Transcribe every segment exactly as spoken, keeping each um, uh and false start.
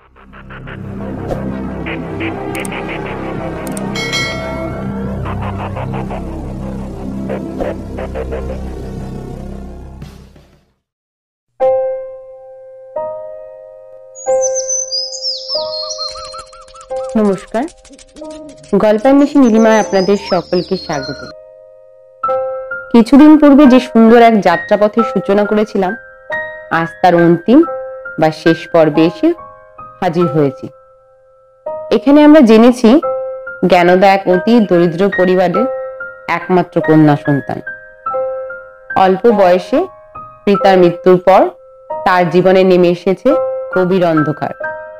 নমস্কার, গল্পান্বেষী নীলিমায় আপনাদের সকলকে স্বাগত। কিছুদিন পূর্বে যে সুন্দর এক যাত্রাপথের সূচনা করেছিলাম, আজ তার অন্তিম বা শেষ পর্বে এসে হাজির হয়েছি। এখানে আমরা জেনেছি জ্ঞানদা এক অতি দরিদ্র পরিবারের একমাত্র কন্যা সন্তান। অল্প বয়সে পিতার মৃত্যুর পর তার জীবনে নেমে এসেছে গভীর অন্ধকার।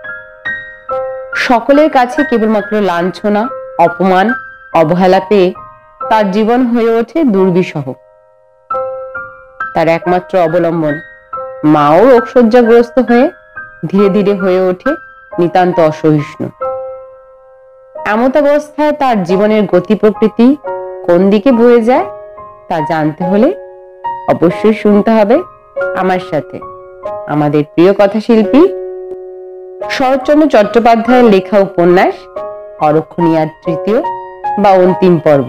সকলের কাছে কেবলমাত্র লাঞ্ছনা, অপমান, অবহেলা পেয়ে তার জীবন হয়ে ওঠে দুর্বিষহ। তার একমাত্র অবলম্বন মাও রোগশয্যাগ্রস্ত হয়ে ধীরে ধীরে হয়ে ওঠে নিতান্ত অসহিষ্ণু। এমতাবস্থায় তার জীবনের গতি প্রকৃতি কোন দিকে বয়ে যায় তা জানতে হলে অবশ্যই শুনতে হবে আমার সাথে আমাদের প্রিয় কথাশিল্পী শরৎচন্দ্র চট্টোপাধ্যায়ের লেখা উপন্যাস অরক্ষণীয়ার তৃতীয় বা অন্তিম পর্ব।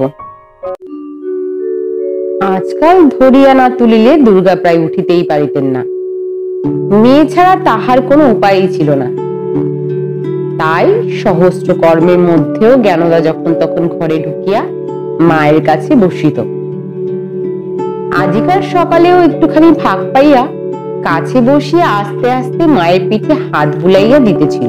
আজকাল ধরিয়া না তুলিলে দুর্গা প্রায় উঠিতেই পারিতেন না। মেয়ে ছাড়া তাহার কোনো উপায়ই ছিল না। তাই সহস্র কর্মের মধ্যেও জ্ঞানদা যখন তখন ঘরে ঢুকিয়া মায়ের কাছে বসিত। আজিকার সকালেও একটুখানি ফাঁক পাইয়া কাছে বসিয়া আস্তে আস্তে মায়ের পিঠে হাত বুলাইয়া দিতেছিল।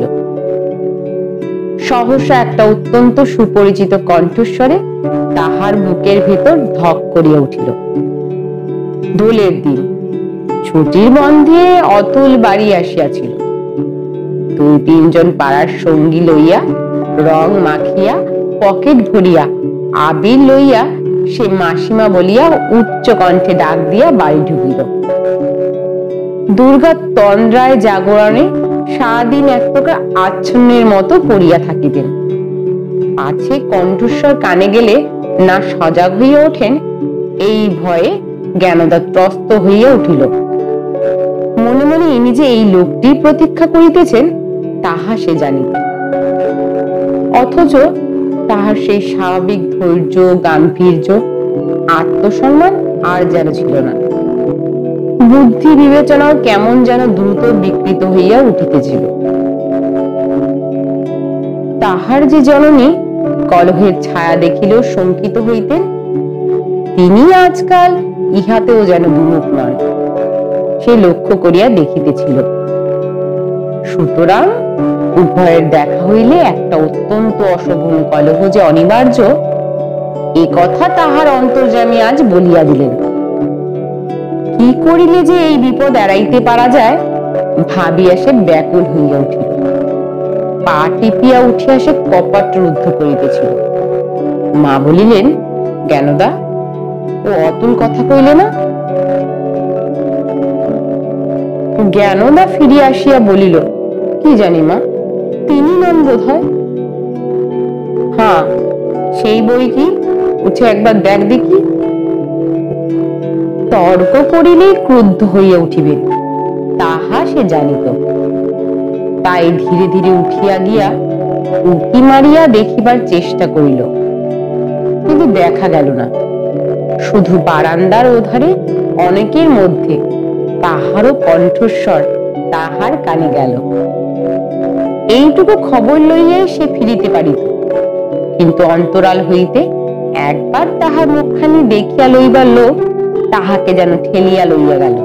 সহসা একটা অত্যন্ত সুপরিচিত কণ্ঠস্বরে তাহার বুকের ভেতর ধক করিয়া উঠিল। দোলের দিন, ছুটির বন্ধে অতুল বাড়ি আসিয়াছিল। দুই তিনজন পাড়ার সঙ্গী লইয়া, রং মাখিয়া, পকেট ভরিয়া, আবির লইয়া সে মাসিমা বলিয়া উচ্চ কণ্ঠে ডাক দিয়া বাড়ি ঢুকিল। দুর্গা তন্দ্রায় জাগরণে সারাদিন এক প্রকার আচ্ছন্নের মতো পড়িয়া থাকিতেন। আছে কণ্ঠস্বর কানে গেলে না সজাগ হইয়া ওঠেন, এই ভয়ে জ্ঞানদা ত্রস্ত হইয়া উঠিল। মনে মনে ইনি যে এই লোকটি প্রতীক্ষা করিতেছেন তাহা সে জানিত, অথচ তাহার সেই স্বাভাবিক ধৈর্য, গাম্ভীর্য, আত্মসম্মান আর যেন ছিল না। বুদ্ধি বিবেচনাও কেমন যেন দ্রুত বিকৃত হইয়া উঠিতেছিল। তাহার যে জননী কলহের ছায়া দেখিলেও শঙ্কিত হইতেন, তিনি আজকাল ইহাতেও যেন বিমুখ নন, সে লক্ষ্য করিয়া দেখিতেছিল। সুতরাং উভয়ের দেখা হইলে একটা অত্যন্ত অশোভন কলহ যে অনিবার্য, এ কথা তাহার অন্তর্যামী আজ বলিয়া দিলেন। কি করিলে যে এই বিপদ এড়াইতে পারা যায় ভাবিয়া সে ব্যাকুল হইয়া উঠিল। পা টিপিয়া উঠিয়া সে কপাট রুদ্ধ করিতেছিল। মা বলিলেন, জ্ঞানদা, ও অতুল কথা কইলে না? জ্ঞানদা ফিরিয়া আসিয়া বলিল, কি জানি মা, তিনি নন বোধ হয়। হ্যাঁ, সেই বই কি, উঠে একবার দেখ দেখি। তর্ক করিলে ক্রুদ্ধ হইয়া উঠিবেন তাহা সে জানিত। তাই ধীরে ধীরে উঠিয়া গিয়া উঁকি মারিয়া দেখিবার চেষ্টা করিল, কিন্তু দেখা গেল না। শুধু বারান্দার ওধারে অনেকের মধ্যে তাহারও কণ্ঠস্বর তাহার কানে গেল। এইটুকু খবর লইয়াই সে ফিরিতে পারিত, কিন্তু অন্তরাল হইতে একবার তাহার মুখখানি দেখিয়া লইবার লোক তাহাকে যেন ঠেলিয়া লইয়া গেল।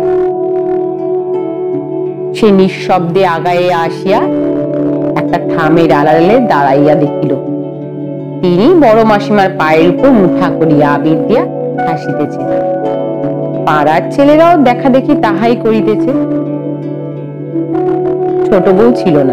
সে নিঃশব্দে আগাইয়া আসিয়া একটা থামের আড়ালে দাঁড়াইয়া দেখিল তিনি বড় মাসিমার পায়ের উপর মুঠা করিয়া আবির দিয়া হাসিতেছে। পাড়ার ছেলেরাও দেখা দেখি তাহাই করিতেছে। ছোট বউ ছিল না।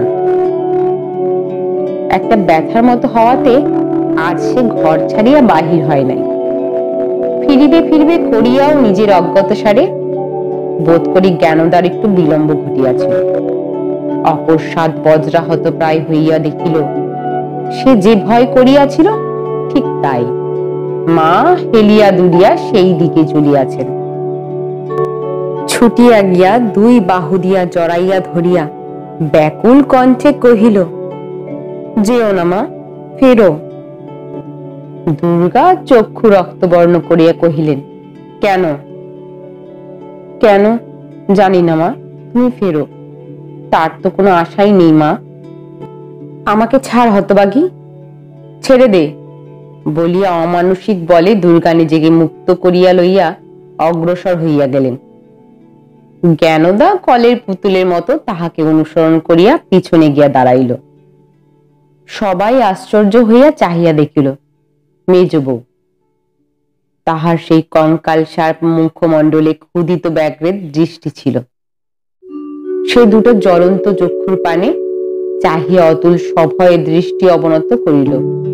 একটা ব্যথার মতো হওয়াতে আজ সে ঘর ছাড়িয়া বাহির হয় নাই। ফিরিবে ফিরিবে করিয়াও নিজের অজ্ঞাত সারে বোধ করি জ্ঞানদার একটু বিলম্ব ঘটিয়াছে। অকস্মাৎ বজ্রাহত প্রায় হইয়া দেখিল সে যে ভয় করিয়াছিল ঠিক তাই, মা হেলিয়া দুলিয়া সেই দিকে চলিয়াছেন। ছুটিয়া গিয়া দুই বাহু দিয়া জড়াইয়া ধরিয়া ব্যাকুল কণ্ঠে কহিল, যেও না মা, ফেরো। দুর্গা চক্ষু রক্তবর্ণ করিয়া কহিলেন, কেন? কেন জানি না মা, তুমি ফেরো, তার তো কোনো আশাই নেই মা। আমাকে ছাড় হতবাগী, ছেড়ে দে বলিয়া অমানসিক বলে দুর্গা নিজেকে মুক্ত করিয়া লইয়া অগ্রসর হইয়া গেলেন। জ্ঞানদা কলের পুতুলের মতো তাহাকে অনুসরণ করিয়া পিছনে গিয়া দাঁড়াইল। সবাই আশ্চর্য হইয়া চাহিয়া দেখিল মেজ বউ। তাহার সেই কঙ্কাল সার মুখমণ্ডলে ক্ষুদিত ব্যাঘ্রের দৃষ্টি ছিল। সে দুটো জ্বলন্ত চক্ষুর পানে চাহিয়া অতুল সভয়ে দৃষ্টি অবনত করিল।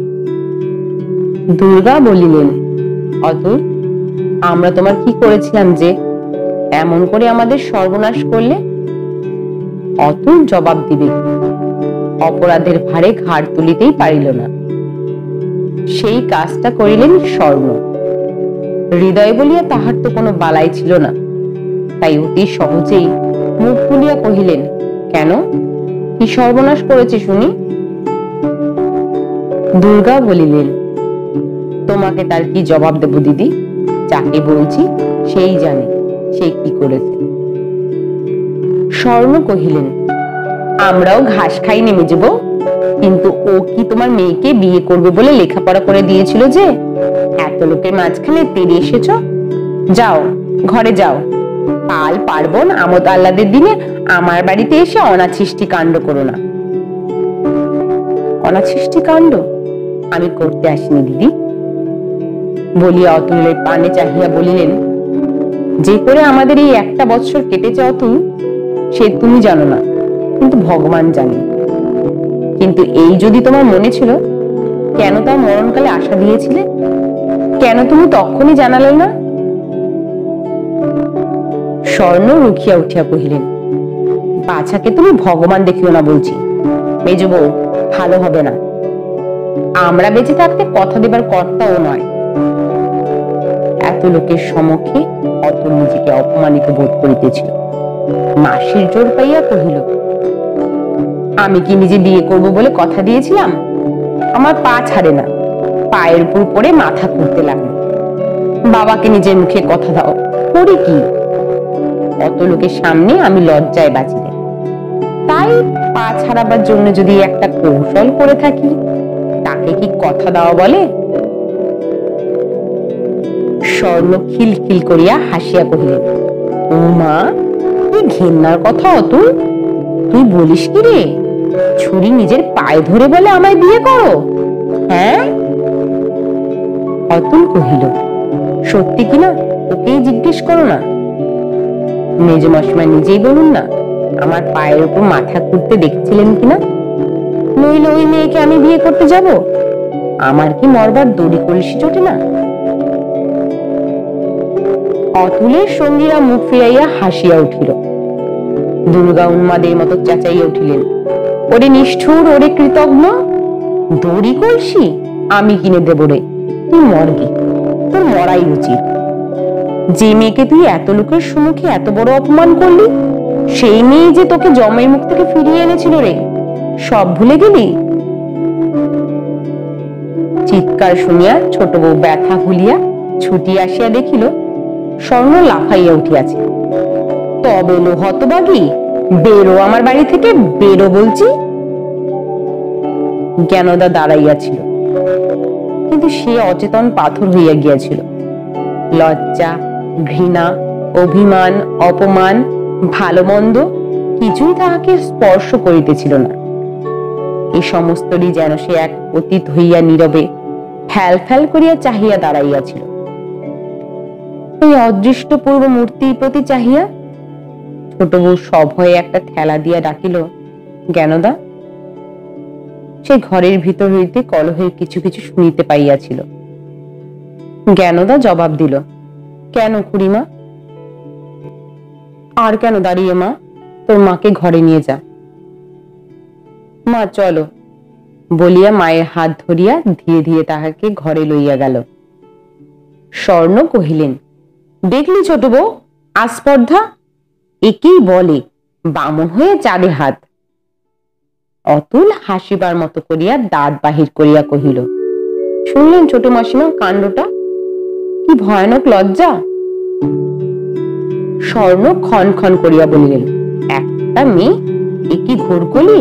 দুর্গা বলিলেন, অতুল, আমরা তোমার কি করেছিলাম যে এমন করে আমাদের সর্বনাশ করলে? অতুল জবাব দিবে অপরাধের ভারে ঘাড় তুলিতেই পারিল না। সেই কাজটা করিলেন স্বর্ণ। হৃদয় বলিয়া তাহার তো কোনো বালাই ছিল না, তাই অতি সহজেই মুখ খুলিয়া কহিলেন, কেন, কি সর্বনাশ করেছে শুনি? দুর্গা বলিলেন, তোমাকে তার কি জবাব দেব দিদি? যাকে বলছি সেই জানে সে কি করেছে। স্বর্ণ কহিলেন, আমরাও ঘাস খাই নেমে যাব, কিন্তু ও কি তোমার মেয়েকে বিয়ে করবে বলে লেখাপড়া করে দিয়েছিল যে এত লোকের মাঝখানে তেড়ে এসেছ? যাও, ঘরে যাও। কাল পার্বণ আমোদ আহ্লাদের দিনে আমার বাড়িতে এসে অনাছিষ্টি কাণ্ড করো না। অনাছিষ্টি কাণ্ড আমি করতে আসিনি দিদি বলিয়া অতুলের পানে চাহিয়া বলিলেন, যে করে আমাদের এই একটা বৎসর কেটেছে অতুল, সে তুমি জানো না, কিন্তু ভগবান জানে। কিন্তু এই যদি তোমার মনে ছিল, কেন তার মরণকালে আশা দিয়েছিলে? কেন তুমি তখনই জানালে না? স্বর্ণ রুখিয়া উঠিয়া কহিলেন, বাছাকে তুমি ভগবান দেখিও না বলছি, মেজ বউ, ভালো হবে না। আমরা বেঁচে থাকতে কথা দেবার কর্তাও নয়। এত লোকের সম্মুখে অতুল নিজেকে অপমানিত বোধ করিতেছিল। মাসির জোর পাইয়া কহিল, আমি কি নিজে বিয়ে করব বলে কথা দিয়েছিলাম? আমার পা ছাড়ে না, পায়ের উপর পড়ে মাথা ঘুরতে লাগলো। বাবাকে নিজের মুখে কথা দাও, করি কি? অত লোকের সামনে আমি লজ্জায় বাঁচি না, তাই পা ছাড়াবার জন্য যদি একটা কৌশল করে থাকি, তাকে কি কথা দেওয়া বলে? স্বর্ণ খিলখিল করিয়া হাসিয়া কহিলেন, ও মা, কি ঘেন্নার কথা অতুল! তুই বলিস কি রে? ছুরি নিজের পায়ে ধরে বলে আমায় বিয়ে করো? হ্যাঁ? অতুল কহিল, সত্যি কিনা ওকেই জিজ্ঞেস করো না। মেজ মশাই নিজেই বলুন না, আমার পায়ের উপর মাথা ঘুরতে দেখছিলেন কিনা? নইলে ওই মেয়েকে আমি বিয়ে করতে যাব? আমার কি মরবার দড়ি কলসি জোটে না? অতুলের সঙ্গীরা মুখ ফিরাইয়া হাসিয়া উঠিল। দুর্গা উন্মাদের মতো চেঁচাইয়া উঠিলেন, ওরে নিষ্ঠুর, ওরে কৃতজ্ঞ! দড়ি কলসি আমি কিনে দেব রে? তুই মরগে, তোর মরাই উচিত। যে মেয়েকে তুই এত লোকের সম্মুখে এত বড় অপমান করলি, সেই মেয়ে যে তোকে জমের মুখ থেকে ফিরিয়ে এনেছিল রে, সব ভুলে গেলি? চিৎকার শুনিয়া ছোট বউ ব্যথা ভুলিয়া ছুটি আসিয়া দেখিল স্বর্ণ লাফাইয়া উঠিয়াছে। তবে লো হতবাগী, বেরো আমার বাড়ি থেকে, বেরো বলছি। জ্ঞানদা দাঁড়াইয়াছিল, কিন্তু সে অচেতন পাথর হইয়া গিয়াছিল। লজ্জা, ঘৃণা, অভিমান, অপমান, ভালো মন্দ কিছুই তাহাকে স্পর্শ করিতেছিল না। এই সমস্তরই যেন সে এক অতীত হইয়া নীরবে ফ্যাল ফ্যাল করিয়া চাহিয়া দাঁড়াইয়াছিল। এই অদৃষ্ট পূর্ব মূর্তির প্রতি চাহিয়া ছোট বউ সভয়ে একটা ঠেলা দিয়া ডাকিল, জ্ঞানদা। সে ঘরের ভিতর হইতে কলহের কিছু কিছু শুনিতে পাইয়াছিল। জ্ঞানদা জবাব দিল, কেন খুড়িমা? আর কেন দাঁড়িয়ে মা, তোর মাকে ঘরে নিয়ে যা। মা চলো বলিয়া মায়ের হাত ধরিয়া ধীরে ধীরে তাহাকে ঘরে লইয়া গেল। স্বর্ণ কহিলেন, দেখলি ছোট বউ, আস্পর্ধা! একেই বলে বামন হয়ে চাঁদে হাত। অতুল হাসিবার মতো করিয়া দাঁত বাহির করিয়া কহিল, শুনলেন ছোট মাসিমা কাণ্ডটা? কি ভয়ানক লজ্জা। স্বর্ণ ক্ষণ ক্ষণ করিয়া বলিলেন, একটা মেয়ে, এ কি ঘোরকলি?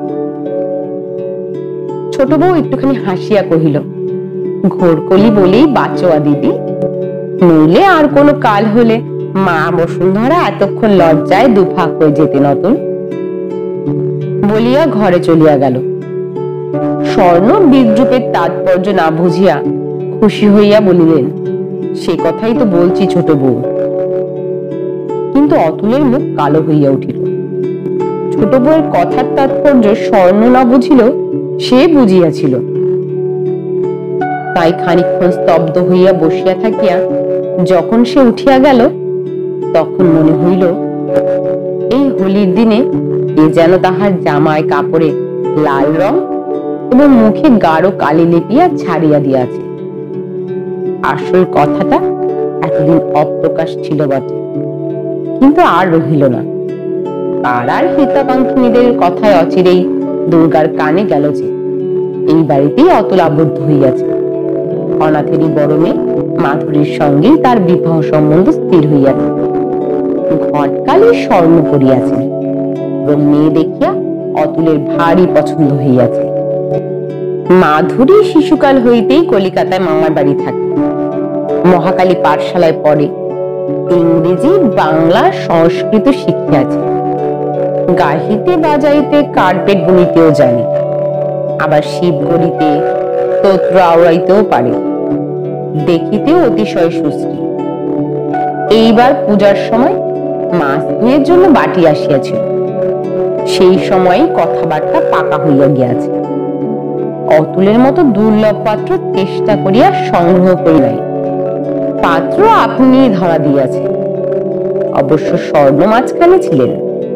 ছোট বউ একটুখানি হাসিয়া কহিল, ঘোরকলি বলেই বাঁচোয়া দিদি, নইলে আর কোনো কাল হলে মা বসুন্ধরা এতক্ষণ লজ্জায় দুফাক হয়ে যেতেন অতুল। বলিয়া ঘরে চলিয়া গেল। স্বর্ণ বিদ্রুপের তাৎপর্য না বুঝিয়া খুশি হইয়া বলিলেন, সে কথাই তো বলছি ছোট বউ। কিন্তু অতুলের মুখ কালো হইয়া উঠিল। ছোট বউয়ের কথার তাৎপর্য স্বর্ণ না বুঝিল, সে বুঝিয়াছিল। তাই খানিকক্ষণ স্তব্ধ হইয়া বসিয়া থাকিয়া যখন সে উঠিয়া গেল, তখন মনে হইল এই হোলির দিনে এ যেন তাহার জামায় কাপড়ে লাল রং এবং মুখে গাঢ় কালি লেপিয়া ছাড়িয়া দিয়াছে। আসল কথাটা এতদিন অপ্রকাশ ছিল বটে, কিন্তু আর রহিল না। পাড়ার হিতাকাঙ্ক্ষিনীদের কথায় অচিরেই দুর্গার কানে গেল যে এই বাড়িতেই অতুল আবদ্ধ হইয়াছে। অনাথেরই বড় মেয়ে মাধুরীর সঙ্গেই তার বিবাহ সম্বন্ধ স্থির হইয়াছে। ঘটকালে স্বর্ণ করিয়াছে এবং মেয়ে দেখিয়া অতুলের ভারী পছন্দ হইয়াছে। মাধুরী শিশুকাল হইতেই কলিকাতায় মামার বাড়ি থাকে। মহাকালী পাঠশালায় পড়ে। ইংরেজি, বাংলা, সংস্কৃত শিখিয়াছে। গাহিতে বাজাইতে কার্পেট বুনিতেও জানে। আবার শিব গড়িতে, স্তোত্র আওড়াইতেও পারে। দেখিতেও অতিশয় সুশ্রী। এইবার পূজার সময় মাছ ধুয়ের জন্য বাটি আসিয়াছিল। সেই সময় কথাবার্তা পাকা হইয়া গিয়াছে। অতুলের মতো দুর্লভ পাত্র চেষ্টা করিয়া সংগ্রহ করি নাই। পাত্র আপনি ধরা দিয়াছে। অবশ্য স্বর্ণ মাঝখানে ছিলেন।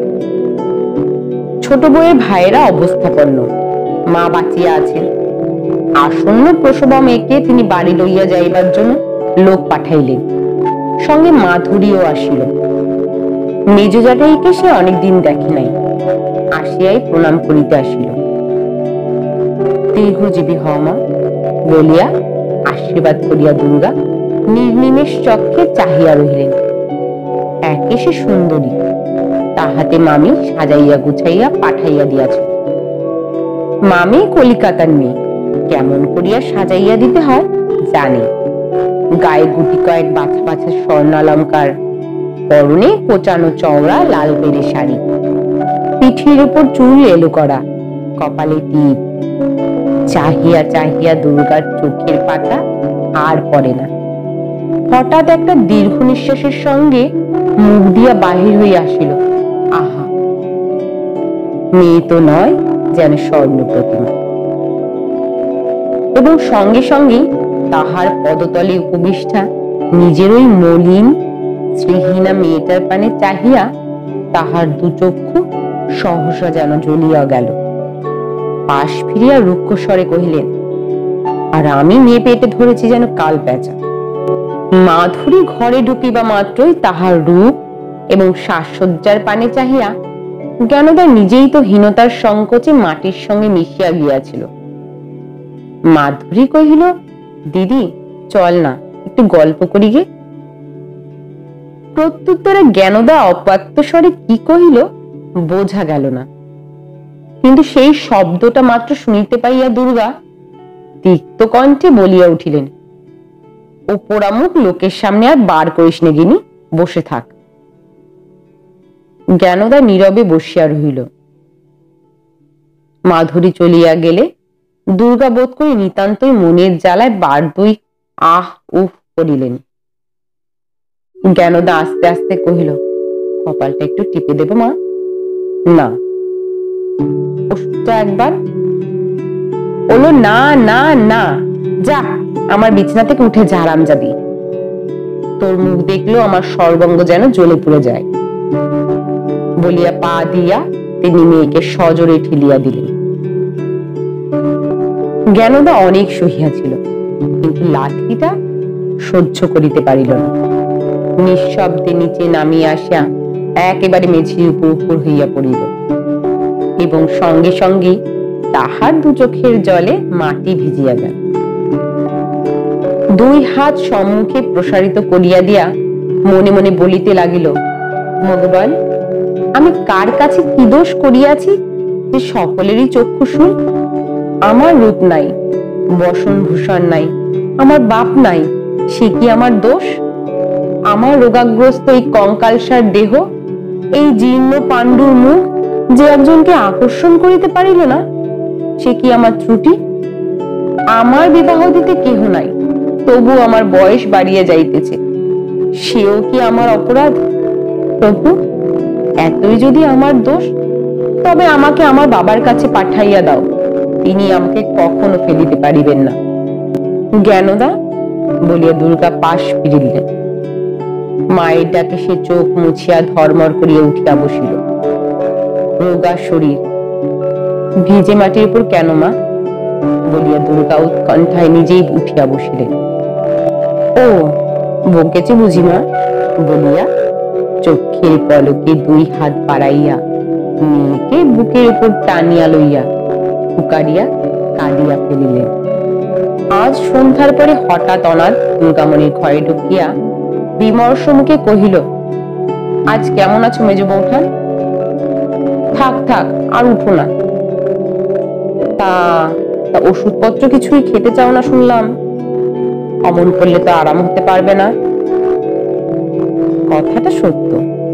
ছোট বউয়ের ভাইয়েরা অবস্থাপন্ন, মা বাঁচিয়া আছেন। আসন্ন প্রসবা মেয়েকে তিনি বাড়ি লইয়া যাইবার জন্য লোক পাঠাইলেন। সঙ্গে মাধুরীও আসিল। মেজ জাটাইকে সে অনেকদিন দেখে নাই, আসিয়াই প্রণাম করিতে আসিল। দীর্ঘজীবী হও মা বলিয়া আশীর্বাদ করিয়া দুর্গা নির্নিমেষ চক্ষে চাহিয়া রহিলেন। একে সে সুন্দরী, তাহাতে মামি সাজাইয়া গুছাইয়া পাঠাইয়া দিয়াছে। মামি কলিকাতার মেয়ে, কেমন করিয়া সাজাইয়া দিতে হয় জানে। গায়ে গুটি কয়েক বাছা বাছা স্বর্ণালঙ্কার, পরনে কোচানো চওড়া লাল বেড়ে শাড়ি, পিঠের উপর চুল এলো করা, কপালে টিপ। চাহিয়া চাহিয়া দুর্গার চোখের পাতা আর পড়ে না। হঠাৎ একটা দীর্ঘ নিঃশ্বাসের সঙ্গে মুখ দিয়া বাহির হইয়া আসিল, আহা! মেয়ে তো নয়, যেন স্বর্ণ প্রতিমা। এবং সঙ্গে সঙ্গে তাহার পদতলে উপবিষ্টা নিজের ওই মলিন শ্রীহীনা মেয়েটার পানে চাহিয়া তাহার দু চক্ষু সহসা যেন জ্বলিয়া গেল। পাশ ফিরিয়া রুক্ষ স্বরে কহিলেন, আর আমি মেয়ে পেটে ধরেছি যেন কাল পেঁচা। মাধুরী ঘরে ঢুকিবা মাত্রই তাহার রূপ এবং সাজসজ্জার পানে চাহিয়া জ্ঞানদা নিজেই তো হীনতার সংকোচে মাটির সঙ্গে মিশিয়া গিয়াছিল। মাধুরী কহিল, দিদি চল না, একটু গল্প করি গে। প্রত্যুত্তরে জ্ঞানদা অপাত্য স্বরে কি কহিল বোঝা গেল না, কিন্তু সেই শব্দটা মাত্র শুনিতে পাইয়া দুর্গা তিক্ত কণ্ঠে বলিয়া উঠিলেন, ও পোড়ামুখ লোকের সামনে আর বার করিস নে গিনি, বসে থাক। জ্ঞানদা নীরবে বসিয়া রহিল। মাধুরী চলিয়া গেলে দুর্গা বোধ করে নিতান্তই মনের জ্বালায় বার দুই আহ উহ করিলেন। জ্ঞানদা আস্তে আস্তে কহিল, কপালটা একটু টিপে দেব মা? না। ওষুধটা একবার? বললো না না না, যা আমার বিছানা থেকে উঠে যা হারামজাদি। তোর মুখ দেখলেও আমার সর্বাঙ্গ যেন জ্বলে পুড়ে যায়। বলিয়া পা দিয়া তিনি মেয়েকে সজোরে ঠেলিয়া দিলেন। জ্ঞানদা অনেক সহিয়াছিল, কিন্তু লাঠিটা সহ্য করিতে পারিল না। নিঃশব্দে নিচে নামিয়া আসিয়া একেবারে মেঝির উপর উপর হইয়া পড়িল এবং সঙ্গে সঙ্গে তাহার দু চোখের জলে মাটি ভিজিয়া গেল। দুই হাত সম্মুখে প্রসারিত করিয়া দিয়া মনে মনে বলিতে লাগিল, ভগবান, আমি কার কাছে কি দোষ করিয়াছি যে সকলেরই চক্ষুশূল? আমার রূপ নাই, বসন ভূষণ নাই, আমার বাপ নাই, সে কি আমার দোষ? আমার রোগাগ্রস্ত এই কঙ্কালসার দেহ, এই জীর্ণ পাণ্ডুর মুখ যে একজনকে আকর্ষণ করিতে পারিল না, সে কি আমার ত্রুটি? আমার বিবাহ দিতে কেহ নাই, তবু আমার বয়স বাড়িয়া যাইতেছে, সেও কি আমার অপরাধ? প্রভু, এতই যদি আমার দোষ, তবে আমাকে আমার বাবার কাছে পাঠাইয়া দাও, তিনি আমাকে কখনো ফেলিতে পারিবেন না। জ্ঞানদা বলিয়া দুর্গা পাশ ফিরিলেন। মায়ের ডাকে সে চোখ মুছিয়া ধর্মর করিয়া উঠিয়া বসিল। রোগা শরীর, ভিজে মাটির উপর কেন মা? বলিয়া দুর্গা উৎকণ্ঠায় নিজেই উঠিয়া বসিলেন। ও বকেছে বুঝি মা? বলিয়া চোখের পলকে দুই হাত বাড়াইয়া মেয়েকে বুকের উপর টানিয়া লইয়া ফুকারিয়া কাঁদিয়া ফেলিলেন। আজ সন্ধ্যার পরে হঠাৎ অনাথ দুর্গামণির ঘরে ঢুকিয়া বিমর্ষ মুখে কহিল, আজ কেমন আছো মেজ বৌঠান? থাক থাক, আর উঠো না। তা ওষুধপত্র কিছুই খেতে চাও না শুনলাম। অমন করলে তো আরাম হতে পারবে না। কথাটা সত্য,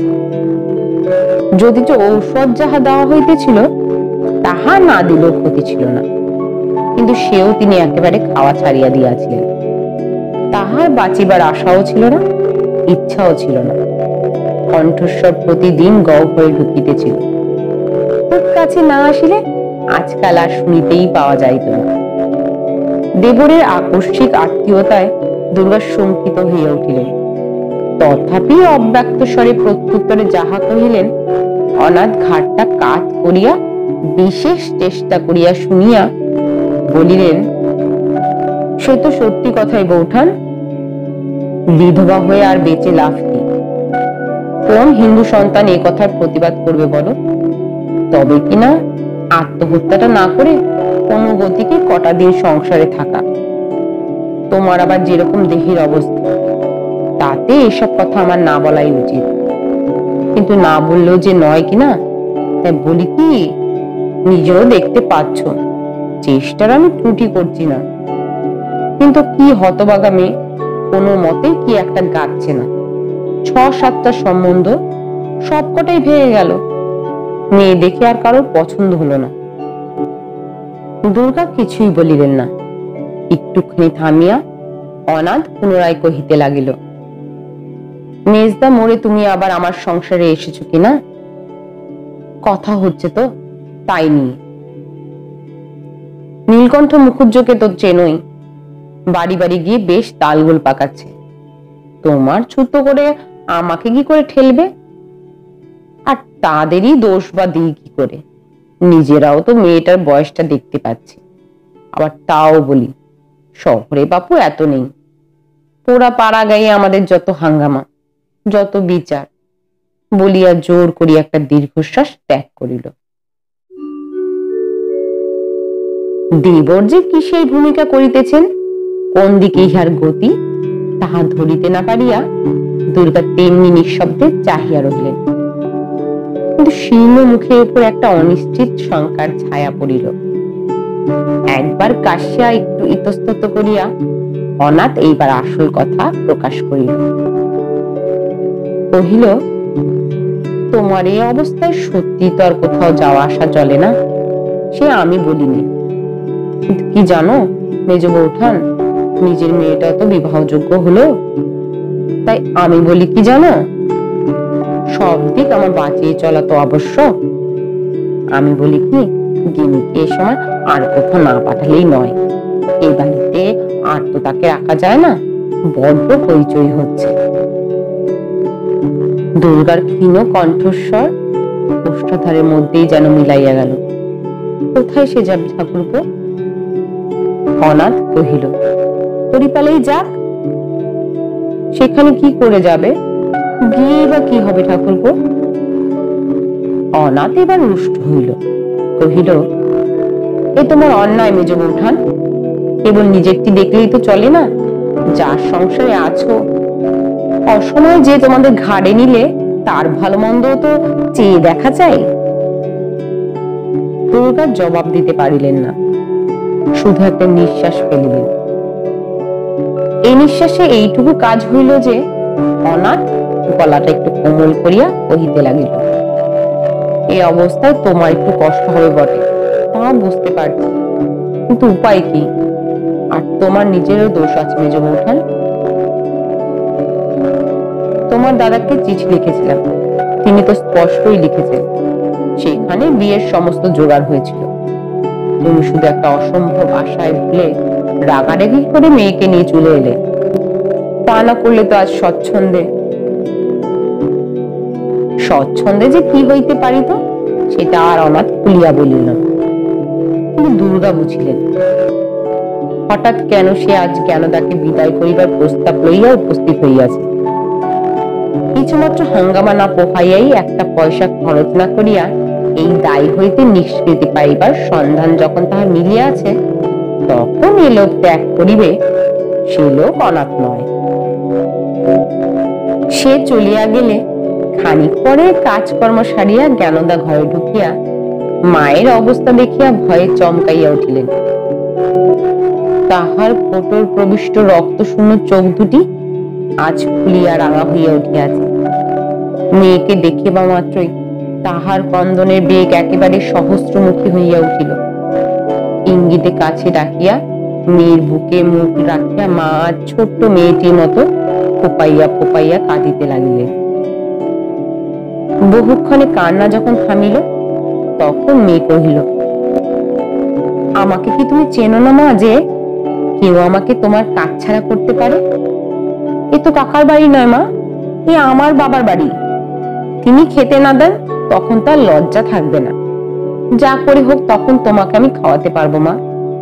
যদিচ ঔষধ যাহা দেওয়া হইতেছিল তাহা না দিলেও ক্ষতি ছিল না, কিন্তু সেও তিনি একেবারে খাওয়া ছাড়িয়া দিয়াছিলেন। তাহার বাঁচিবার আশাও ছিল না, ইচ্ছাও ছিল না। কণ্ঠস্বর প্রতিদিন গহ্বরে ঢুকিতেছিল। খুব কাছে না আসিলে আজকাল আর শুনিতেই পাওয়া যাইত না। দেবরের আকস্মিক আত্মীয়তায় দুর্গা শঙ্কিত হইয়া উঠিলেন। তথাপি অব্যক্ত স্বরে প্রত্যুত্তরে যাহা কহিলেন, অনাথ ঘাটটা কাত করিয়া বিশেষ চেষ্টা করিয়া শুনিয়া বলিলেন, সে তো সত্যি কথাই বৌঠান। বিধবা হয়ে আর বেঁচে লাভ কি? কোন হিন্দু সন্তান এ কথার প্রতিবাদ করবে বলো? তবে কিনা আত্মহত্যাটা না করে কোনো গতিকে কটা দিন সংসারে থাকা। তোমার আবার যেরকম দেহের অবস্থা, তাতে এসব কথা আমার না বলাই উচিত, কিন্তু না বললেও যে নয় কিনা। তাই বলি কি, নিজেও দেখতে পাচ্ছ চেষ্টার আমি ত্রুটি করছি না, কিন্তু কি হতবাগা মেয়ে, কোনো মতে কি একটা গাচ্ছে না। ছ সাতটা সম্বন্ধ সবকটাই ভেঙে গেল। মেয়ে দেখে আর কারোর পছন্দ হলো না। দুর্গা কিছুই বলিলেন না। একটুখানি থামিয়া অনাথ পুনরায় কহিতে লাগিল, মেজদা মোড়ে তুমি আবার আমার সংসারে এসেছো কিনা? কথা হচ্ছে তো তাই নিয়ে। নীলকণ্ঠ মুখুজ্জকে তো চেনই, বাড়ি বাড়ি গিয়ে বেশ তালগোল পাকাচ্ছে। তোমার ছুতো করে আমাকে কি করে ঠেলবে? আর তাদেরই দোষ বা দিই কি করে? নিজেরাও তো মেয়েটার বয়সটা দেখতে পাচ্ছি। আবার তাও বলি, শহরে বাপু এত নেই। পোড়া পাড়া গায়ে আমাদের যত হাঙ্গামা, যত বিচার। বলিয়া জোর করি একটা দীর্ঘশ্বাস ত্যাগ করিল। দেবর যে কিসের ভূমিকা করিতেছেন, কোন দিকে ইহার গতি, তাহা ধরিতে না পারিয়া দুর্গা তেমনি নিঃশব্দে চাহিয়া রহিলেন। কিন্তু শীর্ণ মুখের উপর একটা অনিশ্চিত শঙ্কার ছায়া পড়িল। একবার কাশিয়া একটু ইতস্তত করিয়া অনাথ এইবার আসল কথা প্রকাশ করিল। কহিল, তোমার এই অবস্থায় সত্যি তো আর কোথাও যাওয়া আসা চলে না, সে আমি বলিনি। কিন্তু কি জানো মেজ বৌঠান, নিজের মেয়েটা তো বিবাহযোগ্য হলো, তাই আমি বলি কি জানো, সব দিক আমার বাঁচিয়ে চলা তো আবশ্যক। আমি বলি কি, গিনিকে এ সময় আর কোথাও না পাঠালেই নয়। এই বাড়িতে আর তো তাকে রাখা যায় না, বড্ড হইচই হচ্ছে। দুর্গার ক্ষীণ কণ্ঠস্বর ওষ্ঠাধারের মধ্যেই যেন মিলাইয়া গেল। কোথায় সে যাবে ঠাকুরপো? অনাথ কহিল, হরিপালেই যাক। সেখানে কি করে যাবে? গিয়ে বা কি হবে ঠাকুরপো? অনাথ এবার রুষ্ট হইল। কহিল, এ তোমার অন্যায় মেজ বৌঠান। কেবল নিজেরটি দেখলেই তো চলে না, যার সংসারে আছো অসময়ে যে তোমাদের ঘাড়ে নিলে তার ভালো মন্দ তো চেয়ে দেখা চাই। দুর্গা জবাব দিতে পারিলেন না, শুধু একটা নিঃশ্বাস ফেলিলেন। এই নিঃশ্বাসে এইটুকু কাজ হইল যে অনাথ গলাটা একটু কোমল করিয়া কহিতে লাগিল, এই অবস্থায় তোমার একটু কষ্ট হবে বটে, তা বুঝতে পারছি, কিন্তু উপায় কি? আর তোমার নিজেরও দোষ আছে মেজ বৌঠান। তোমার দাদাকে চিঠি লিখেছিলাম, তিনি তো স্পষ্টই লিখেছেন সেখানে বিয়ের সমস্ত জোগাড় হয়েছিল। তুমি শুধু একটা অসম্ভব আশায় ভুলে রাগারাগি করে মেয়েকে নিয়ে চলে এলে, তা না করলে তো আজ স্বচ্ছন্দে স্বচ্ছন্দে যে কি হইতে পারিত সেটা আর অনাথ খুলিয়া বলিল না। কিন্তু দুর্গা বুঝিলেন হঠাৎ কেন সে আজ জ্ঞানদাকে বিদায় করিবার প্রস্তাব লইয়া উপস্থিত হইয়াছে। কিছুমাত্র হাঙ্গামা না পোহাইয়াই একটা পয়সা খরচ না করিয়া এই দায় হইতে নিষ্কৃতি পাইবার সন্ধান যখন তাহার মিলিয়া আছে, তখন এ লোক ত্যাগ করিবে, সে লোক অনাথ নয়। সে চলিয়া গেলে খানিক পরে কাজকর্ম সারিয়া জ্ঞানদা ঘরে ঢুকিয়া মায়ের অবস্থা দেখিয়া ভয়ে চমকাইয়া উঠিলেন। তাহার কোটর প্রবিষ্ট রক্ত শূন্য চোখ দুটি আজ ফুলিয়া রাঙা হইয়া উঠিয়াছে। মেয়েকে দেখিবা মাত্রই তাহার কন্দনের বেগ একেবারে সহস্রমুখী হইয়া উঠিল। ইঙ্গিতে কাছে ডাকিয়া মেয়ের বুকে মুখ রাখিয়া মা ছোট্ট মেয়েটির মতো ফোপাইয়া ফোপাইয়া কাঁদিতে লাগিলেন। বহুক্ষণে কান্না যখন থামিল, তখন মেয়ে কহিল, আমাকে কি তুমি চেনো না মা, যে কেউ আমাকে তোমার কাজ ছাড়া করতে পারে? এ তো কাকার বাড়ি নয় মা, এ আমার বাবার বাড়ি। তিনি খেতে না দেন তখন তার লজ্জা থাকবে না, যা করে হোক তখন তোমাকে আমি খাওয়াতে পারবো মা।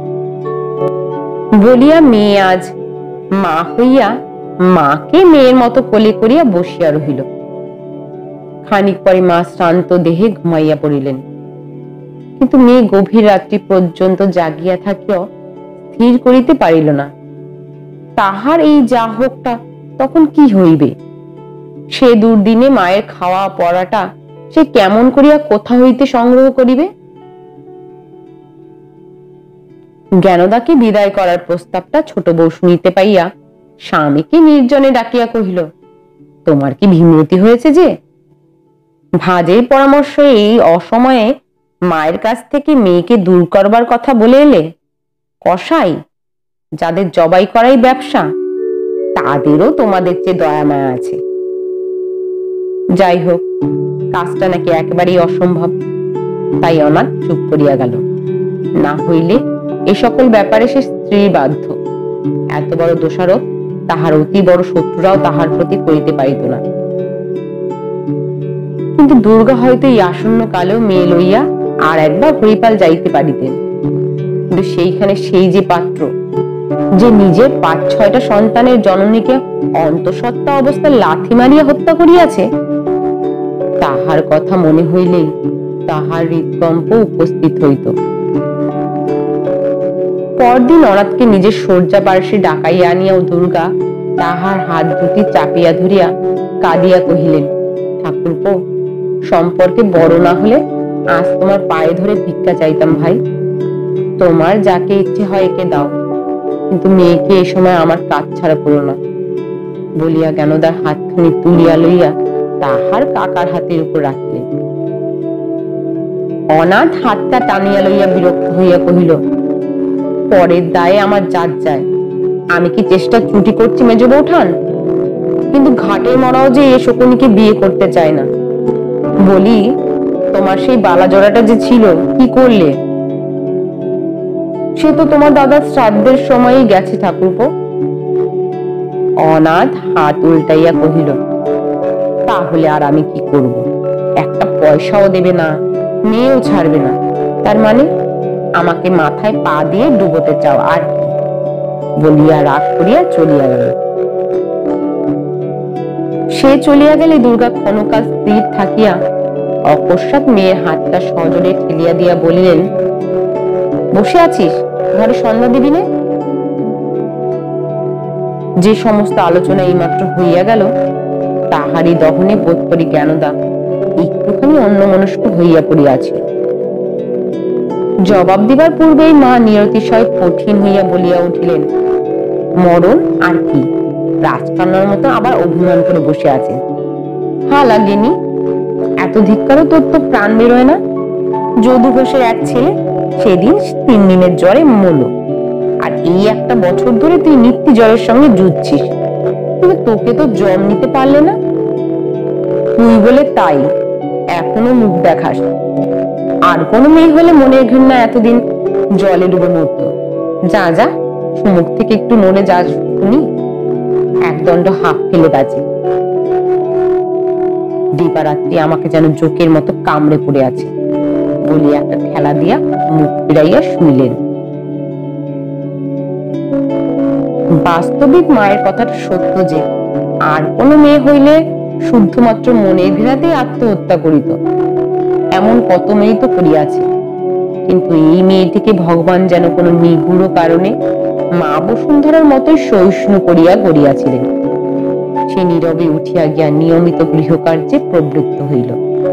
বলিয়া মেয়ে আজ মা হইয়া মাকে মেয়ের মতো কোলে করিয়া বসিয়া রহিল। খানিক পরে মা শ্রান্ত দেহে ঘুমাইয়া পড়িলেন, কিন্তু মেয়ে গভীর রাত্রি পর্যন্ত জাগিয়া থাকিয়াও স্থির করিতে পারিল না তাহার এই যা হোকটা তখন কি হইবে। সে দুর্দিনে মায়ের খাওয়া পড়াটা সে কেমন করিয়া কোথা হইতে সংগ্রহ করিবে? জ্ঞানদাকে বিদায় করার প্রস্তাবটা ছোট বউ শুনিতে পাইয়া স্বামীকে নির্জনে ডাকিয়া কহিল, তোমার কি ভীমরতি হয়েছে যে? ভাজের পরামর্শ এই অসময়ে মায়ের কাছ থেকে মেয়েকে দূর করবার কথা বলে এলে। কসাই যাদের জবাই করাই ব্যবসা, তাদেরও তোমাদের চেয়ে দয়া মায়া আছে। যাই হোক, কাজটা নাকি একেবারেই অসম্ভব, তাই অনাথ চুপ করিয়া গেল। না হইলে এ সকল ব্যাপারে সে স্ত্রী বাধ্য। এত বড় দোষারোপ তাহার অতি বড় শত্রুরাও তাহার প্রতি করিতে পারিত না। কিন্তু দুর্গা হয়তো এই আসন্ন কালেও মেয়ে লইয়া আর একবার হরিপাল যাইতে পারিতেন, কিন্তু সেইখানে সেই যে পাত্র, যে নিজের পাঁচ ছয়টা সন্তানের জননীকে অন্তঃসত্ত্বা অবস্থায় লাথি মারিয়া হত্যা করিয়াছে, তাহার কথা মনে হইলেই তাহার হৃদকম্প উপস্থিত হইত। পরদিন অনাথকে নিজের শয্যা পার্শ্বে ডাকাইয়া আনিয়াও দুর্গা তাহার হাত দুটি চাপিয়া ধরিয়া কাঁদিয়া কহিলেন, ঠাকুরপো, সম্পর্কে বড় না হলে আজ তোমার পায়ে ধরে ভিক্ষা চাইতাম ভাই। তোমার যাকে ইচ্ছে হয় একে দাও, কিন্তু মেয়েকে এই সময় আমার কাজ ছাড়া করো না। বলিয়া জ্ঞানদার হাতখানি তুলিয়া লইয়া তাহার কাকার হাতের উপর রাখিলেন। অনাথ হাতটা টানিয়া লইয়া বিরক্ত হইয়া কহিল, পরের দায়ে আমার জাত যায়, আমি কি চেষ্টা ত্রুটি করছি মেজ বৌঠান? কিন্তু ঘাটের মরাও যে এ শকুনিকে বিয়ে করতে চায় না। বলি, তোমার সেই বালা জোড়াটা যে ছিল, কি করলে? সে তো তোমার দাদার শ্রাদ্ধের সময়ই গেছে ঠাকুরপো। অনাথ হাত উল্টাইয়া কহিল, তাহলে আর আমি কি করব? একটা পয়সাও দেবে না, মেয়েও ছাড়বে না, তার মানে আমাকে মাথায় পা দিয়ে ডুবোতে চাও আর কি? বলিয়া রাগ করিয়া চলিয়া গেল। সে চলিয়া গেলে দুর্গা ক্ষণকাল স্থির থাকিয়া অকস্মাৎ মেয়ের হাতটা সজোরে ঠেলিয়া দিয়া বলিলেন, বসে আছিস, ঘরে সন্ধ্যা দিবি নে? যে সমস্ত আলোচনা এইমাত্র হইয়া গেল তাহারই দহনে বোধ করি জ্ঞানদা একটুখানি অন্যমনস্ক হইয়া পড়িয়াছে। জবাব দিবার পূর্বেই মা নিরতিশয় কঠিন হইয়া বলিয়া উঠিলেন, মরণ আর কি, রাজকন্যার মতো আবার অভিমান করে বসে আছে। হা লাগেনি, এত ধিক্কারও তোর তো প্রাণ বেরোয় না। যদু ঘোষের এক ছেলে সেদিন তিন দিনের জ্বরে মরল, আর এই একটা বছর ধরে তুই নিত্য জ্বরের সঙ্গে যুঝছিস, কিন্তু তোকে তো জ্বর নিতে পারলে না। তুই বলে তাই এখনো মুখ দেখাস। আর কোনো মেয়ে হলে মনের ঘৃণা এতদিন জলে ডুবে মরত। যা যা, মুখ থেকে একটু নড়ে যা শুনি, একদণ্ড হাফ ফেলে বাজে। দিবারাত্রি আমাকে যেন জোকের মতো কামড়ে পড়ে আছে বলিয়া একটা খেলা দিয়া মুখ ফিরাইয়া শুইলেন। বাস্তবিক মায়ের কথাটা সত্য যে আর কোনো মেয়ে হইলে শুদ্ধমাত্র মনের ঘৃণাতে আত্মহত্যা করিত। এমন কত মেয়ে তো করিয়াছে, কিন্তু এই মেয়েটিকে ভগবান যেন কোনো নিগূঢ় কারণে মা বসুন্ধরার মতোই সহিষ্ণু করিয়া গড়িয়াছিলেন। সে নীরবে উঠিয়া গিয়া নিয়মিত গৃহকার্যে প্রবৃত্ত হইল।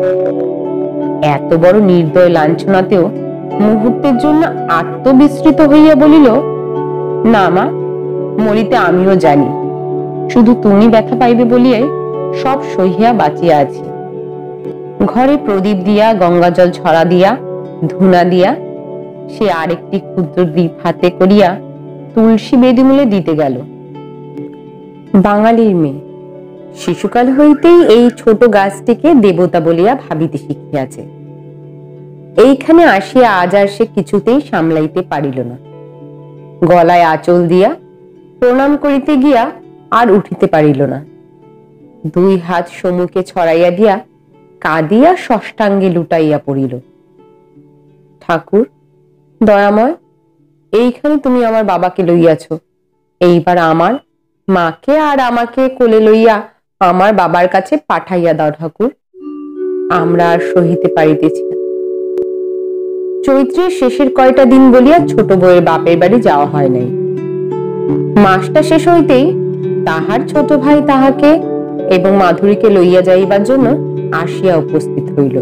এত বড় নির্দয় লাঞ্ছনাতেও মুহূর্তের জন্য আত্মবিস্মৃত হইয়া বলিল, না মা, মরিতে আমিও জানি, শুধু তুমি ব্যথা পাইবে বলিয়াই সব সহিয়া বাঁচিয়া আছি। ঘরে প্রদীপ দিয়া, গঙ্গা জল ছড়া দিয়া, ধুনা দিয়া সে আরেকটি ক্ষুদ্র দ্বীপ হাতে করিয়া তুলসী বেদিমূলে দিতে গেল। বাঙালির মেয়ে শিশুকাল হইতেই এই ছোট গাছটিকে দেবতা বলিয়া ভাবিতে শিখিয়াছে। এইখানে আসিয়া আজ আর সে কিছুতেই সামলাইতে পারিল না। গলায় আঁচল দিয়া প্রণাম করিতে গিয়া আর উঠিতে পারিল না। দুই হাত সম্মুখে ছড়াইয়া দিয়া কাঁদিয়া ষষ্ঠাঙ্গে লুটাইয়া পড়িল। ঠাকুর দয়াময়, এইখানে তুমি আমার বাবাকে লইয়াছ, এইবার আমার মাকে আর আমাকে কোলে লইয়া আমার বাবার কাছে পাঠাইয়া দাও ঠাকুর, আমরা আর সহিতে পারিতেছি না। চৈত্রের শেষের কয়টা দিন বলিয়া ছোট বউয়ের বাপের বাড়ি যাওয়া হয় নাই। মাসটা শেষ হইতেই তাহার ছোট ভাই তাহাকে এবং মাধুরীকে লইয়া যাইবার জন্য আসিয়া উপস্থিত হইল।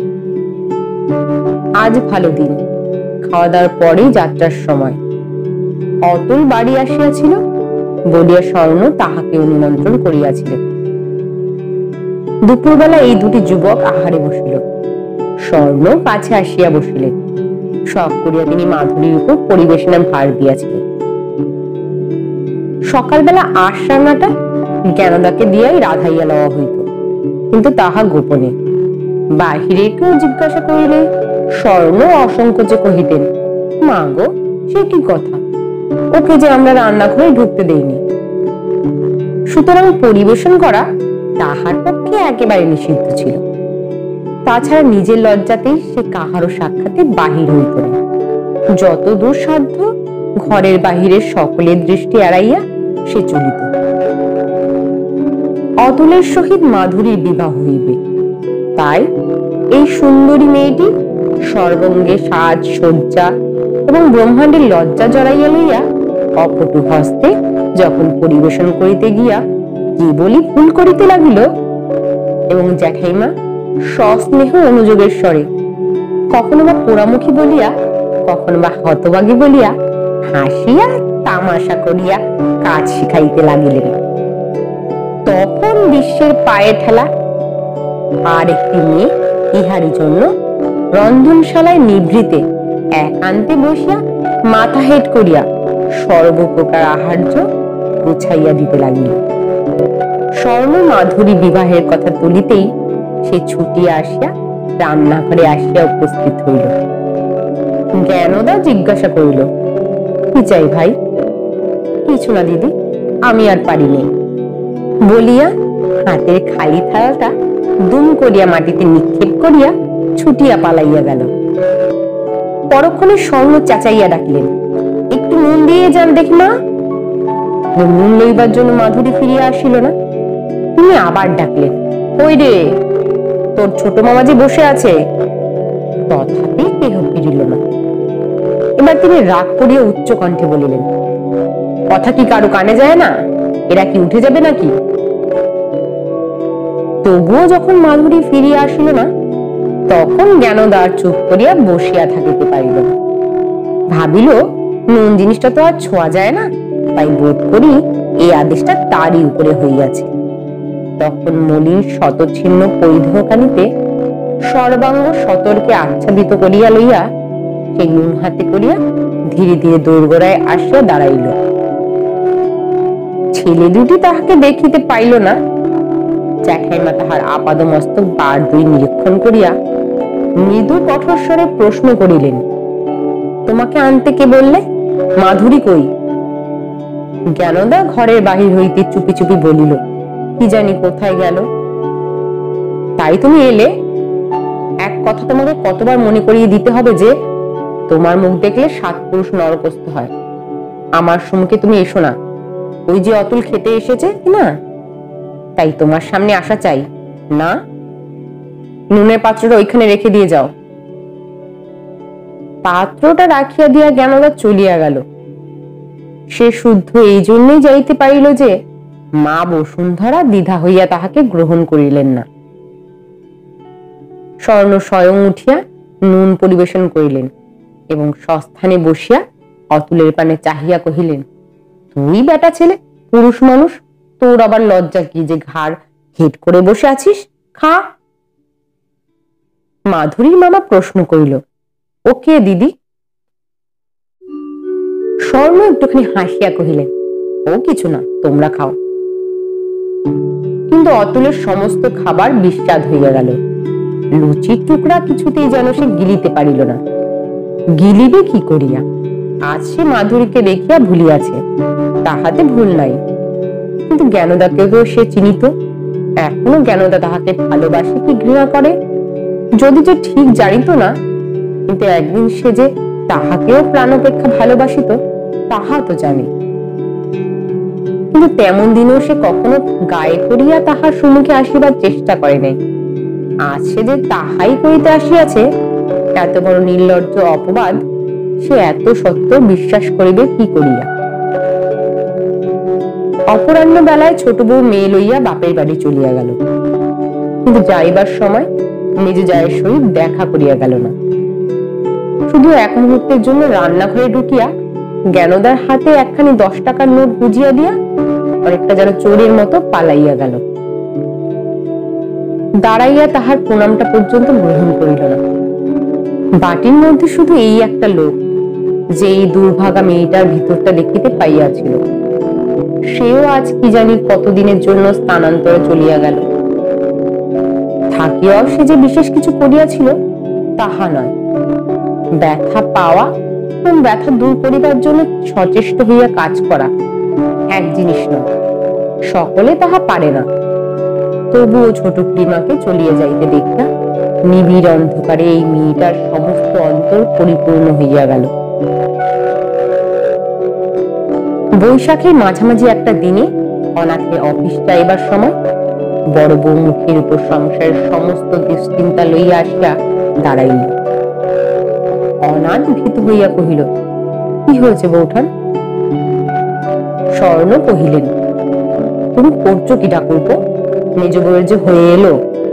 আজ ভালো দিন, খাওয়া দাওয়ার পরেই যাত্রার সময়। অতুল বাড়ি আসিয়াছিল বলিয়া স্বর্ণ তাহাকে নিমন্ত্রণ করিয়াছিল। দুপুরবেলা এই দুটি যুবক আহারে বসিল। স্বর্ণ কাছে আসিয়া বসিলেন। শখ করিয়া তিনি মাধুরীর উপর পরিবেশনা ভার দিয়াছিলেন। সকালবেলা আশ রান্নাটা জ্ঞানদাকে দিয়াই রাধাইয়া লওয়া হইত, কিন্তু তাহা গোপনে। বাহিরে কেউ জিজ্ঞাসা করিলে স্বর্ণ অসংকোচে কহিতেন, মা গো, সে কি কথা, ওকে যে আমরা রান্নাঘরে ঢুকতে দেইনি। সুতরাং পরিবেশন করা তাহার পক্ষে একেবারে নিষিদ্ধ ছিল। তাছাড়া নিজের লজ্জাতেই সে কাহারও সাক্ষাতে বাহির হইত না। যত দূর সাধ্য ঘরের বাহিরের সকলের দৃষ্টি এড়াইয়া সে চলিত। অতুলের সহিত মাধুরীর বিবাহ হইবে, তাই এই সুন্দরী মেয়েটি সর্বঙ্গে সাজ সজ্জা এবং ব্রহ্মাণ্ডের লজ্জা জড়াইয়া লইয়া অপটু হস্তে যখন পরিবেশন করিতে গিয়া কেবলই ভুল করিতে লাগিল, এবং জ্যাঠাইমা সস্নেহ অনুযোগের স্বরে কখনো বা পোড়ামুখী বলিয়া, কখনো বা হতবাগী বলিয়া হাসিয়া তামাশা করিয়া কাজ শিখাইতে লাগিলেন, তখন বিশ্বের পায়ে ঠেলা আর একটি মেয়ে ইহারি জন্য রন্ধনশালায় নিভৃতে একান্তে বসিয়া মাথা হেট করিয়া সর্বপ্রকার আহার্য গুছাইয়া দিতে লাগিল। স্বর্ণ মাধুরী বিবাহের কথা তুলিতেই সে ছুটিয়া আসিয়া রান্নাঘরে আসিয়া উপস্থিত হইল। জ্ঞানদা জিজ্ঞাসা করিল, কি চাই ভাই? কিছু না দিদি, আমি আর পারিনি বলিয়া হাতের খালি থালাটা দুম করিয়া মাটিতে নিক্ষেপ করিয়া ছুটিয়া পালাইয়া গেল। পরক্ষণে স্বর্ণ চেঁচাইয়া ডাকিলেন, একটু নুন দিয়ে যান দেখি মা। নুন লইবার জন্য মাধুরী ফিরিয়া আসিল না। তিনি আবার ডাকলেন, ওই রে, তোর ছোট মামা যে বসে আছে। তথাপি কেহ এবার তিনি রাগ করিয়া উচ্চ কণ্ঠে বলিলেন, কথা কি কারো কানে যায় না? এরা কি উঠে যাবে নাকি? তবুও যখন মাধুরী ফিরিয়া আসিল না, তখন জ্ঞানদার চুপ করিয়া বসিয়া থাকিতে পারিল না। ভাবিল, নুন জিনিসটা তো আর ছোঁয়া যায় না, তাই বোধ করি এই আদেশটা তারই উপরে হইয়াছে। তখন মলিন শতচ্ছিন্ন পরিধেয়কানিতে সর্বাঙ্গ সতর্কে আচ্ছাদিত করিয়া লইয়া সেই নুন হাতে করিয়া ধীরে ধীরে দোরগোড়ায় আসিয়া দাঁড়াইল। ছেলে দুটি তাহাকে দেখিতে পাইল না। জ্যাঠাইমা তাহার আপাদ মস্তক বার দুই নিরীক্ষণ করিয়া মৃদু কঠোর স্বরে প্রশ্ন করিলেন, তোমাকে আনতে কে বললে? মাধুরী কই? জ্ঞানদা ঘরের বাহির হইতে চুপি চুপি বলিল, কি জানি কোথায় গেল। তাই তুমি এলে? এক কথা তোমাকে কতবার মনে করিয়ে দিতে হবে যে তোমার মুখ দেখলে সাত পুরুষ নরকস্থ হয়। আমার সম্মুখে তুমি এসো না। ওই যে অতুল খেতে এসেছে না, তাই তোমার সামনে আসা চাই না? নুনের পাত্রটা ওইখানে রেখে দিয়ে যাও। পাত্রটা রাখিয়া দিয়া জ্ঞানদা চলিয়া গেল। সে শুদ্ধ এই জন্যই যাইতে পারিল যে মা বসুন্ধরা দ্বিধা হইয়া তাহাকে গ্রহণ করিলেন না। স্বর্ণ স্বয়ং উঠিয়া নুন পরিবেশন করিলেন এবং সস্থানে বসিয়া অতুলের পানে চাহিয়া কহিলেন, তুই বেটা ছেলে, পুরুষ মানুষ, তোর আবার লজ্জা কি যে ঘাড় হেট করে বসে আছিস? খা। মাধুরীর মামা প্রশ্ন করিল, ও কে দিদি? স্বর্ণ একটুখানি হাসিয়া কহিলেন, ও কিছু না, তোমরা খাও। কিন্তু অতুলের সমস্ত খাবার বিস্বাদ হইয়া গেল। লুচির টুকরা কিছুতেই যেন সে গিলিতে পারিল না। গিলিবে কি করিয়া? আজ সে মাধুরীকে দেখিয়া ভুলিয়াছে, তাহাতে ভুল নাই, কিন্তু জ্ঞানদাকেও তো সে চিনিত। এখনো জ্ঞানদা তাহাকে ভালোবাসে কি ঘৃণা করে যদি যে ঠিক জানিত না, কিন্তু একদিন সে যে তাহাকেও প্রাণাপেক্ষা ভালোবাসিত তাহা তো জানে। কিন্তু তেমন দিনেও সে কখনো গায়ে করিয়া তাহার সম্মুখে আসিবার চেষ্টা করে নাই। আজ সে যে তাহাই করিতে আসিয়াছে, এত বড় নির্লজ্জ অপবাদ সে এত সত্য বিশ্বাস করিবে কি করিয়া? অপরাহ্ন বেলায় ছোট বউ মেয়ে লইয়া বাপের বাড়ি চলিয়া গেল, কিন্তু যাইবার সময় মেজ জায়ের সহিত দেখা করিয়া গেল না। শুধু এক মুহূর্তের জন্য রান্নাঘরে ঢুকিয়া জ্ঞানদার হাতে একখানি দশ টাকার নোট বুঝিয়া দিয়া অনেকটা যেন চোরের মতো পালাইয়া গেল। দাঁড়াইয়া তাহার প্রণামটা পর্যন্ত গ্রহণ করিল না। বাটির মধ্যে শুধু এই একটা লোক যে এই দুর্ভাগা মেয়েটার ভিতরটা দেখিতে পাইয়াছিল, সেও আজ কি জানি কতদিনের জন্য স্থানান্তরে চলিয়া গেল। থাকিয়াও সে যে বিশেষ কিছু করিয়াছিল তাহা নয়। ব্যথা পাওয়া এবং ব্যথা দূর করিবার জন্য সচেষ্ট হইয়া কাজ করা এক জিনিস নয়, সকলে তাহা পারে না। তবুও ছোট প্রিমাকে চলিয়া যাইতে দেখিয়া নিবিড় অন্ধকারে এই মেয়েটার সমস্ত অন্তর পরিপূর্ণ হইয়া গেল। বৈশাখের মাঝামাঝি একটা দিনে অনাথে অফিস যাইবার সময় বড় বউ মুখের উপর সংসারের সমস্ত দুশ্চিন্তা লইয়া আসিয়া দাঁড়াইল। অনাথ ভীত হইয়া কহিল, কি হয়েছে বৌঠান? স্বর্ণ কহিলেন, তুমি করছো কি ঠাকুরপো? মেজ বউয়ের যে হয়ে এলো।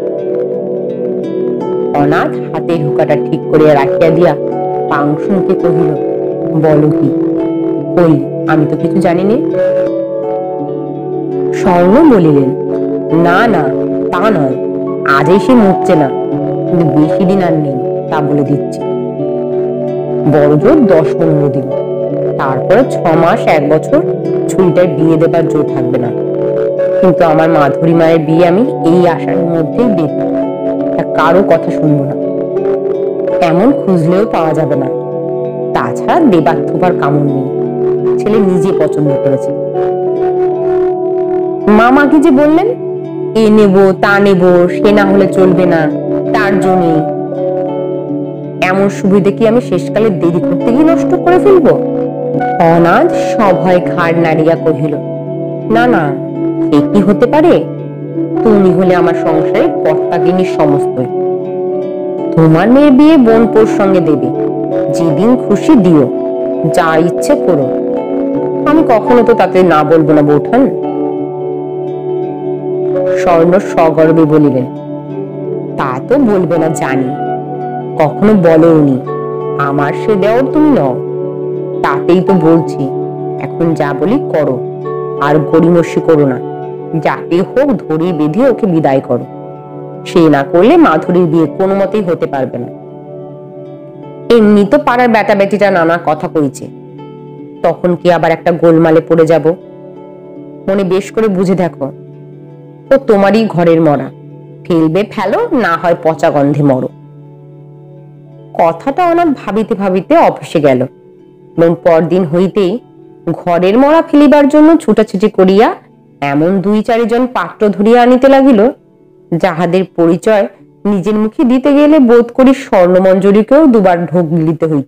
অনাথ হাতের হুকাটা ঠিক করিয়া রাখিয়া দিয়া পাংশুকে কহিল, বলো কি? কই, আমি তো কিছু জানি নে। স্বর্ণ বলিলেন, না না, তা নয়, আজই সে মরছে না, কিন্তু বেশি দিন আর নেই, তা বলে দিচ্ছি। বড় জোর দশ পনেরো দিন, তারপরে ছ মাস এক বছর ছুরিটার বিয়ে দেবার জোর থাকবে না। কিন্তু আমার মাধুরী মায়ের বিয়ে আমি এই আশার মধ্যেই দেব, কারো কথা শুনবো না। এমন খুঁজলেও পাওয়া যাবে না। তাছাড়া দেবার থোবার কামড় নেই, ছেলে নিজে পছন্দ করেছে। মামাকে যে বললেন এ নেব তা নেব, সে না হলে চলবে না, তার জন্য এমন সুবিধে কি আমি শেষকালে দেরি করতে গিয়ে নষ্ট করে ফেলবো? অনাথ সভয় ঘাড় নাড়িয়া কহিল, না না, সে কি হতে পারে? তুমি হলে আমার সংসারে কর্তাগিনী সমস্ত। তোমার মেয়ের বিয়ে বোনপোর সঙ্গে দেবে, যেদিন খুশি দিও, যা ইচ্ছে করো, আমি কখনো তো তাতে না বলবো না বৌঠান। স্বর্ণ সগর্বে বলিলেন, তা তো বলবে না জানি, কখনো বলোনি আমার সে দেওর তুমি নও, তাতেই তো বলছি এখন যা বলি করো, আর গড়িমসি করো না, যাতে হোক ধরে বেঁধে ওকে বিদায় করো, সে না করলে মাধুরীর বিয়ে কোনো মতেই হতে পারবে না। এমনি তো পাড়ার বেটা বেটিটা নানা কথা কইছে, তখন কি আবার একটা গোলমালে পড়ে যাব? মনে বেশ করে বুঝে দেখো, ও তোমারই ঘরের মরা, ফেলবে ফেলো, না হয় পচা গন্ধে মরো। কথাটা অনাথ ভাবিতে ভাবিতে অফিসে গেল এবং পরদিন হইতেই ঘরের মরা ফেলিবার জন্য ছুটাছুটি করিয়া এমন দুই চারিজন পাত্র ধরিয়া আনিতে লাগিল, যাহাদের পরিচয় নিজের মুখে দিতে গেলে বোধ করি স্বর্ণমঞ্জরীকেও দুবার ঢোক গিলিতে হইত।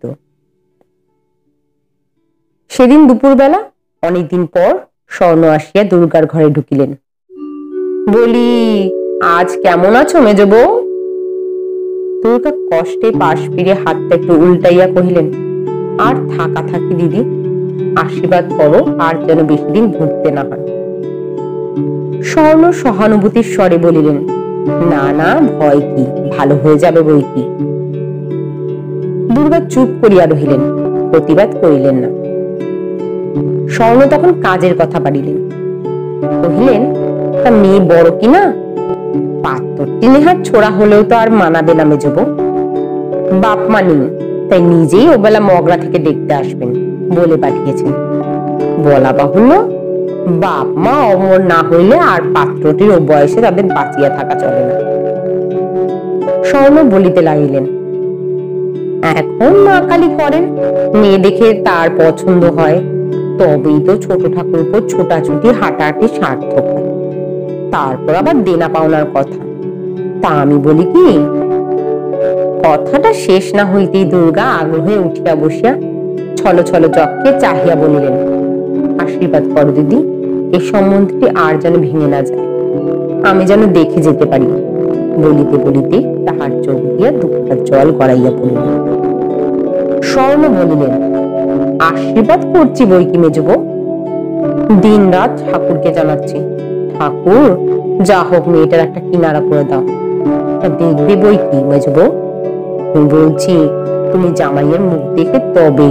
সেদিন দুপুরবেলা অনেকদিন পর স্বর্ণ আসিয়া দুর্গার ঘরে ঢুকিলেন। বলি, আজ কেমন আছো মেজ বউ? দুর্গা কষ্টে পাশ ফিরে হাতটা একটু উল্টাইয়া কহিলেন, আর থাকা থাকি দিদি, আশীর্বাদ করো আর যেন বেশি দিন ভুগতে না হয়। স্বর্ণ সহানুভূতির স্বরে বলিলেন, না না, ভয় কি, ভালো হয়ে যাবে বই কি। দুর্গা চুপ করিয়া রহিলেন, প্রতিবাদ করিলেন না। স্বর্ণ তখন কাজের কথা পারিলেন, কহিলেন, তা মেয়ে বড় কিনা? পাত্রটি নেহাত ছোড়া হলেও তো আর মানাবে না মেজ বউ। বাপ মা নেই, তাই নিজেই ওবেলা মগরা থেকে দেখতে আসবেন বলে পাঠিয়েছেন। বলা বাহুল্য, বাপ মা অমর না হইলে আর পাত্রটির ও বয়সে তাদের বাঁচিয়া থাকা চলে না। স্বর্ণ বলিতে লাগিলেন, এখন মা কালী করেন, মেয়ে দেখে তার পছন্দ হয়, তবেই তো ছোট ঠাকুর উপর ছোটাছুটি হাঁটাহাঁটি সার্থক হয়, তারপর আবার দেনা পাওনার কথা। তা আমি বলি কি? কথাটা শেষ না হইতেই দুর্গা আগ্রহে উঠিয়া বসিয়া ছলো ছলো চক্ষে চাহিয়া বলিলেন, আশীর্বাদ করো দিদি, এই সম্বন্ধটি আর যেন ভেঙে না যায়, আমি যেন দেখে যেতে পারি। বলিতে বলিতে তাহার চোখ দিয়া দুঃখার জল গড়াইয়া পড়িল। স্বর্ণ বলিলেন, আশীর্বাদ করছি বই কি মেজ বউ, দিন রাত ঠাকুরকে জানাচ্ছি, ঠাকুর যা হোক মেয়েটার একটা কিনারা করে দাও। দেখবে বই কি মেজ বউ, বলছি তুমি জামাইয়ের মুখ দেখে তবেই।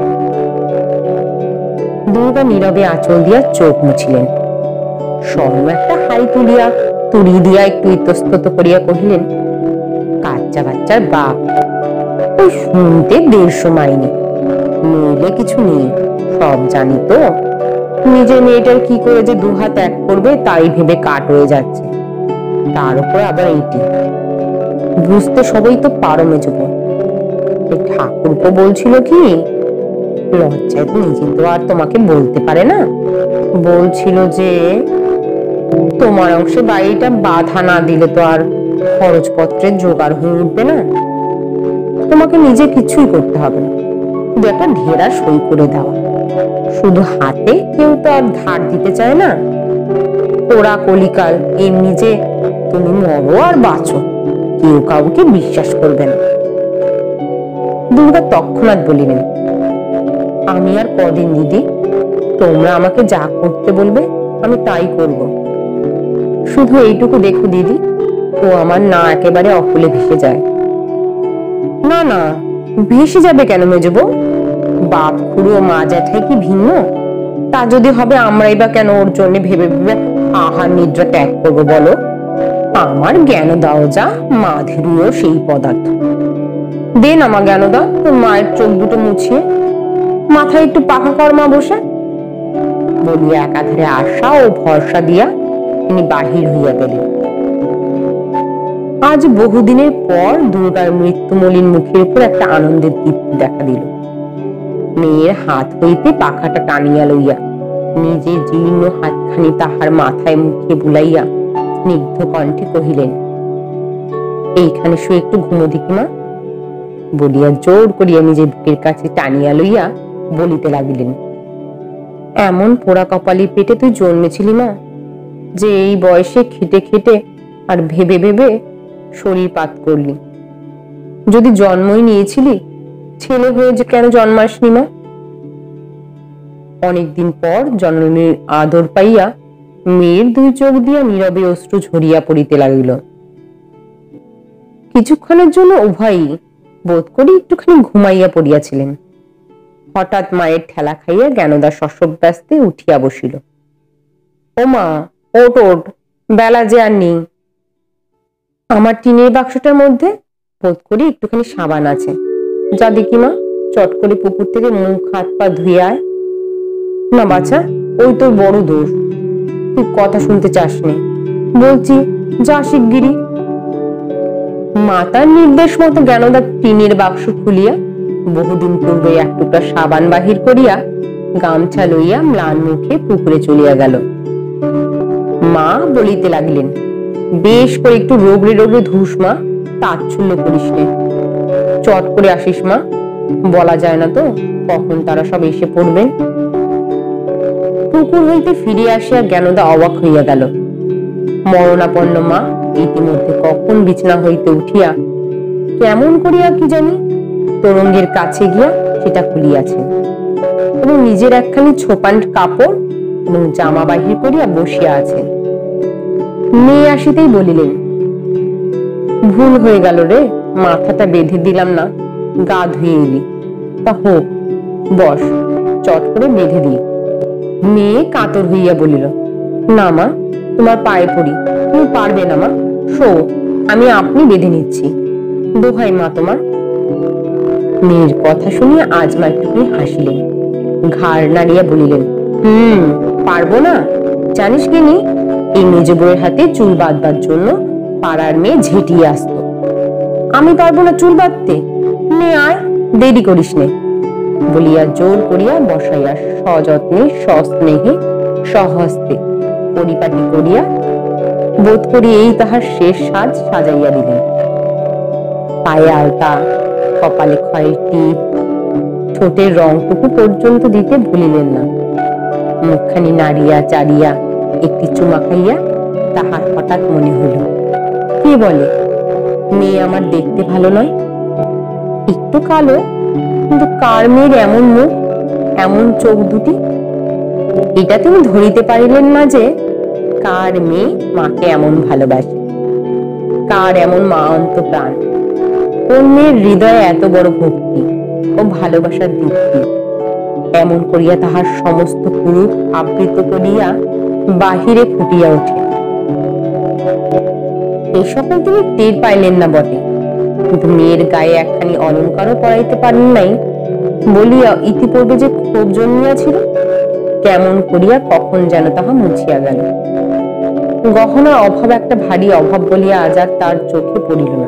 দুর্গা নীরবে আঁচল দিয়া চোখ মুছিলেন। স্বর্ণ একটা হাই তুলিয়া তুড়ি দিয়া একটু ইতস্তত করিয়া কহিলেন, কাচ্চা বাচ্চার বাপ, ওই শুনতে দেড়শো মাইনে, নইলে কিছু নেই, সব জানি তো। নিজের মেয়েটার কি করে যে দুহাত এক করবে তাই ভেবে কাট হয়ে যাচ্ছে, তার উপর আবার এইটি। বুঝতে সবই তো পারো মেজ বউ। ঠাকুরপো বলছিল কি, লজ্জায় তো নিজে তো আর তোমাকে বলতে পারে না, বলছিল যে তোমার অংশে বাড়িটা বাধা না দিলে তো আর খরচপত্রের জোগাড় হয়ে উঠবে না, তোমাকে নিজে কিছুই করতে হবে না, শুধু একটা ঢেরা সই করে দেওয়া। শুধু হাতে, কেউ তো আর ধার দিতে চায় না। ওরা কলিকাল, এমনি যে তুমি মরো আর বাঁচো, কেউ কাউকে বিশ্বাস করবে না। দুর্গা তৎক্ষণাৎ বলিলেন, আমি আর কদিন দিদি, তোমরা আমাকে যা করতে বলবে আমি তাই করব। শুধু এইটুকু দেখো দিদি, ও আমার না একেবারে অকুলে ভেসে যায়। না না, ভেসে যাবে কেন মেজ বউ? বাপ খুড়ো মা জ্যাঠাই কি ভিন্ন? তা যদি হবে আমরাই বা কেন ওর জন্য ভেবে ভেবে আহার নিদ্রা ত্যাগ করবো বলো? আমার জ্ঞান দাও যা, মাধুরীও সেই পদার্থ। দেন আমার জ্ঞান দাও, তোর মায়ের চোখ দুটো মুছিয়ে মাথায় একটু পাখা কর মা বসে। বলিয়া একাধারে আশা ও ভরসা দিয়া তিনি বাহির হইয়া গেলেন। আজ বহুদিনের পর দুর্গার মৃত্যুমলিন মুখের উপর একটা আনন্দের দীপ্তি দেখা দিল। মেয়ের হাত হইতে পাখাটা টানিয়া লইয়া নিজে জীর্ণ হাতখানি তাহার মাথায় মুখে বুলাইয়া স্নিগ্ধ কণ্ঠে কহিলেন, এইখানে শুয়ে একটু ঘুমো দেখি মা। বলিয়া জোর করিয়া নিজের বুকের কাছে টানিয়া লইয়া বলিতে লাগিলেন, এমন পোড়া কপালি পেটে তুই জন্মেছিলি মা, যে এই বয়সে খেটে খেটে আর ভেবে ভেবে শরীর পাত করলি। যদি জন্মই নিয়েছিলি, ছেলে হয়ে যে কেন জন্মাসনি মা? অনেকদিন পর জননীর আদর পাইয়া মেয়ের দুই চোখ দিয়া নীরবে অশ্রু ঝরিয়া পড়িতে লাগিল। কিছুক্ষণের জন্য উভয়ই বোধ করি একটুখানি ঘুমাইয়া পড়িয়াছিলেন। হঠাৎ মায়ের ঠেলা খাইয়া জ্ঞানদা শশব্যস্তে উঠিয়া বসিল। ও মা, ওট ওট, বেলা যে আর নেই। আমার টিনের বাক্সটার মধ্যে বোধ করি একটুখানি সাবান আছে, যা দেখি মা, চট করে পুকুর থেকে মুখ হাত পা ধুয়ে আয়। না বাছা, ওই তোর বড় দোষ, তুই কথা শুনতে চাস নে, বলছি যা শিগগিরি। মাতার নির্দেশ মতো জ্ঞানদা টিনের বাক্স খুলিয়া বহুদিন পূর্বে এক টুকরা সাবান বাহির করিয়া গামছা লইয়া ম্লান মুখে পুকুরে চলিয়া গেল। মা বলিতে লাগিলেন, বেশ করে একটু রোগড়ে রোগড়ে ধুস মা, তাচ্ছল্য করিস নে, চট করে আসিস মা, বলা যায় না তো কখন তারা সব এসে পড়বেন। পুকুর হইতে ফিরে আসিয়া জ্ঞানদা অবাক হইয়া গেল। মরণাপন্ন মা ইতিমধ্যে কখন বিছানা হইতে উঠিয়া কেমন করিয়া কি জানি তোরঙ্গের কাছে গিয়া সেটা খুলিয়াছেন এবং নিজের একখানি ছোপান কাপড় এবং জামা বাহির করিয়া বসিয়া আছেন। মেয়ে আসিতেই বলিলেন, ভুল হয়ে গেল রে, মাথাটা বেঁধে দিলাম না, গা ধুয়ে এলি, তা হোক, বস, চট করে বেঁধে দিই। মেয়ে কাতর হইয়া বলিল, না মা, তোমার পায়ে পড়ি, তুমি পারবে না মা, শো, আমি আপনি বেঁধে নিচ্ছি, দোহাই মা তোমার। মেয়ের কথা শুনিয়া আজমা একটুখানি হাসিলেন, ঘাড় নাড়িয়া বলিলেন, হুম, পারবো না? জানিস কি নি, এই মেজ বউয়ের হাতে চুল বাঁধবার জন্য পাড়ার মেয়ে ঝেঁটিয়ে আসতো। আমি পারবো না চুল বাঁধতে, নে আয়, দেরি করিস নে, বলিয়া জোর করিয়া বসাইয়া সযত্নে সস্নেহে সহস্তে পরিপাটি করিয়া বোধ করি এই তাহার শেষ সাজ সাজাইয়া দিলেন। পায়ে আলতা, কপালে খয়ের টিপ, ঠোঁটের রংটুকু পর্যন্ত দিতে ভুলিলেন না। মুখখানি নাড়িয়া চাড়িয়া একটি চুমা খাইয়া তাহার হঠাৎ মনে হইল, কে বলে মেয়ে আমার দেখতে ভালো নয়? একটু কালো, কিন্তু কার মেয়ের এমন মুখ, এমন চোখ দুটি? এটা তিনি ধরিতে পারিলেন না যে কার মেয়ে মাকে এমন ভালোবাসে, কার এমন মা অন্ত প্রাণ, কোন মেয়ের হৃদয়ে এত বড় ভক্তি ও ভালোবাসার দীপ্তি, এমন করিয়া তাহার সমস্ত পুরুষ আবৃত করিয়া বাহিরে ফুটিয়া ওঠে। এই সকল তিনি টের পাইলেন না বটে, কিন্তু মেয়ের গায়ে একখানি অলঙ্কারও পরাইতে পারেন নাই বলিয়া ইতিপূর্বে যে ক্ষোভ জন্মিয়াছিল, কেমন করিয়া কখন যেন তাহা মুছিয়া গেল। গহনার অভাব একটা ভারী অভাব বলিয়া আজ আর তার চোখে পড়িল না।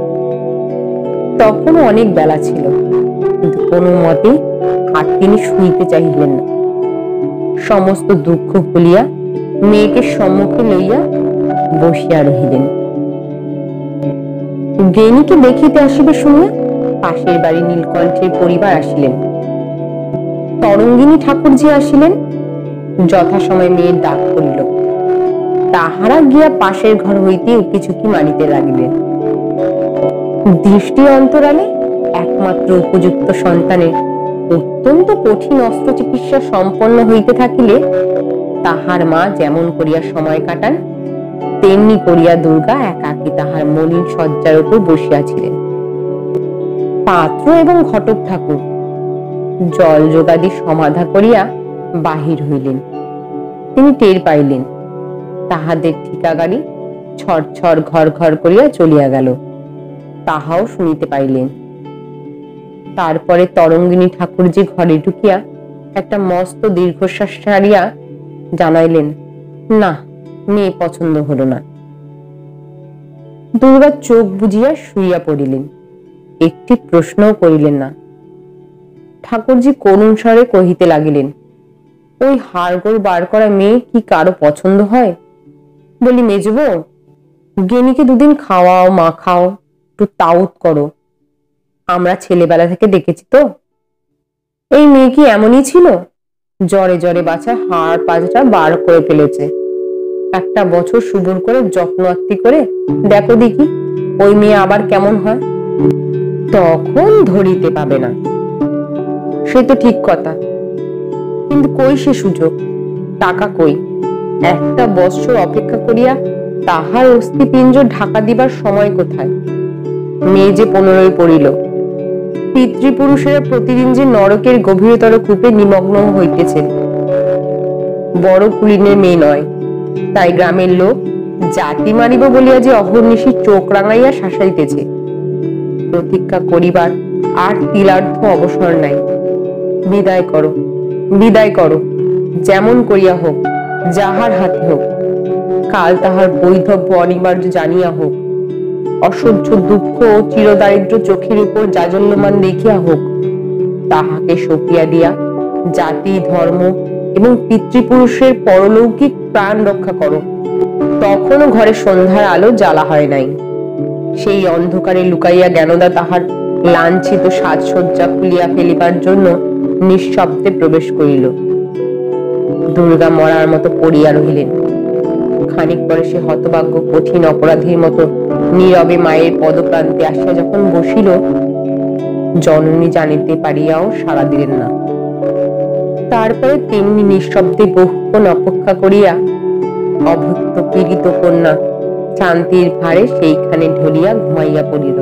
তখনও অনেক বেলা ছিল, কিন্তু কোনো মতে আর তিনি শুইতে চাহিলেন না। সমস্ত দুঃখ ভুলিয়া মেয়েকে সম্মুখে লইয়া বসিয়া রহিলেন। গেনিকে দেখিতে আসিবে শুনিয়া পাশের বাড়ি নীলকণ্ঠের পরিবার আসিলেন। তরঙ্গিনী ঠাকুরজি আসিলেন। যথাসময়ে মেয়ের ডাক পড়িল। তাহারা গিয়া পাশের ঘর হইতে উকিঝুঁকি মারিতে লাগিলেন। দৃষ্টি অন্তরালে একমাত্র উপযুক্ত সন্তানের অত্যন্ত কঠিন অস্ত্র চিকিৎসা সম্পন্ন হইতে থাকিলে তাহার মা যেমন করিয়া সময় কাটান, তেমনি করিয়া দুর্গা একাকী তাহার মলিন শয্যার উপর বসিয়াছিলেন। পাত্র এবং ঘটক ঠাকুর জল যোগাদি সমাধা করিয়া বাহির হইলেন। তিনি টের পাইলেন তাহাদের ঠিকা গাড়ি ছড় ছড় ঘর ঘর করিয়া চলিয়া গেল, তাহাও শুনিতে পাইলেন। তারপরে তরঙ্গিনী ঠাকুরজি ঘরে ঢুকিয়া একটা মস্ত দীর্ঘশ্বাস ছাড়িয়া জানাইলেন, না, মেয়ে পছন্দ হলো না। দুর্গা চোখ বুজিয়া শুইয়া পড়িলেন, একটি প্রশ্নও করিলেন না। ঠাকুরজি করুণ স্বরে কহিতে লাগিলেন, ওই হাড়গোড় বার করা মেয়ে কি কারো পছন্দ হয়? বলি মেজবো, গেনিকে দুদিন খাওয়াও, মাখাও, একটু তাউত করো। আমরা ছেলেবেলা থেকে দেখেছি তো। এই মেয়ে কি এমনই ছিল? জ্বরে জ্বরে বাচ্চা হাড় পাঁচটা বার করে ফেলেছে। একটা বছর সুবর করে যত্ন আত্তি করে দেখো দেখি ওই মেয়ে আবার কেমন হয়। তখন ধরিতে পাবে না। সে তো ঠিক কথা, কিন্তু কই সে সুযোগ, টাকা কই? একটা বৎসর অপেক্ষা করিয়া তাহার অস্থিপিঞ্জ ঢাকা দিবার সময় কোথায়? মেয়ে যে পনেরোই পড়িল। পিতৃপুরুষেরা প্রতিদিন যে নরকের গভীরতর কূপে নিমগ্ন হইতেছেন। বড় কুলীনের মেয়ে নয়, তাই গ্রামের লোক জাতি মারিব বলিয়া যে অহর্নিশি চোখ রাঙাইয়া শাসাইতেছে। প্রতীক্ষা করিবার আর তিলার্ধ অবসর নাই। বিদায় করো, বিদায় করো, যেমন করিয়া হোক, যাহার হাতে হোক। কাল তাহার বৈধব্য অনিবার্য জানিয়া হোক, অসহ্য দুঃখ ও চিরদারিদ্র চোখের উপর জাজল্যমান দেখিয়া হোক, তাহাকে সঁপিয়া দিয়া জাতি, ধর্ম এবং পিতৃপুরুষের পরলৌকিক প্রাণ রক্ষা করো। তখনও ঘরে সন্ধ্যার আলো জ্বালা হয় নাই। সেই অন্ধকারে লুকাইয়া জ্ঞানদা তাহার লাঞ্ছিত সাজসজ্জা খুলিয়া ফেলিবার জন্য নিঃশব্দে প্রবেশ করিল। দুর্গা মরার মতো পড়িয়া রহিলেন। খানিক পরে সে হতভাগ্য কঠিন অপরাধীর মতো নীরবে মায়ের পদপ্রান্তে আসিয়া যখন বসিল, জননী জানিতে পারিয়াও সাড়া দিলেন না। তারপরে তেমনি নিঃশব্দে বহুক্ষণ অপেক্ষা করিয়া অভুক্ত পীড়িত কন্যা শান্তির ভারে সেইখানে ঢলিয়া ঘুমাইয়া পড়িল।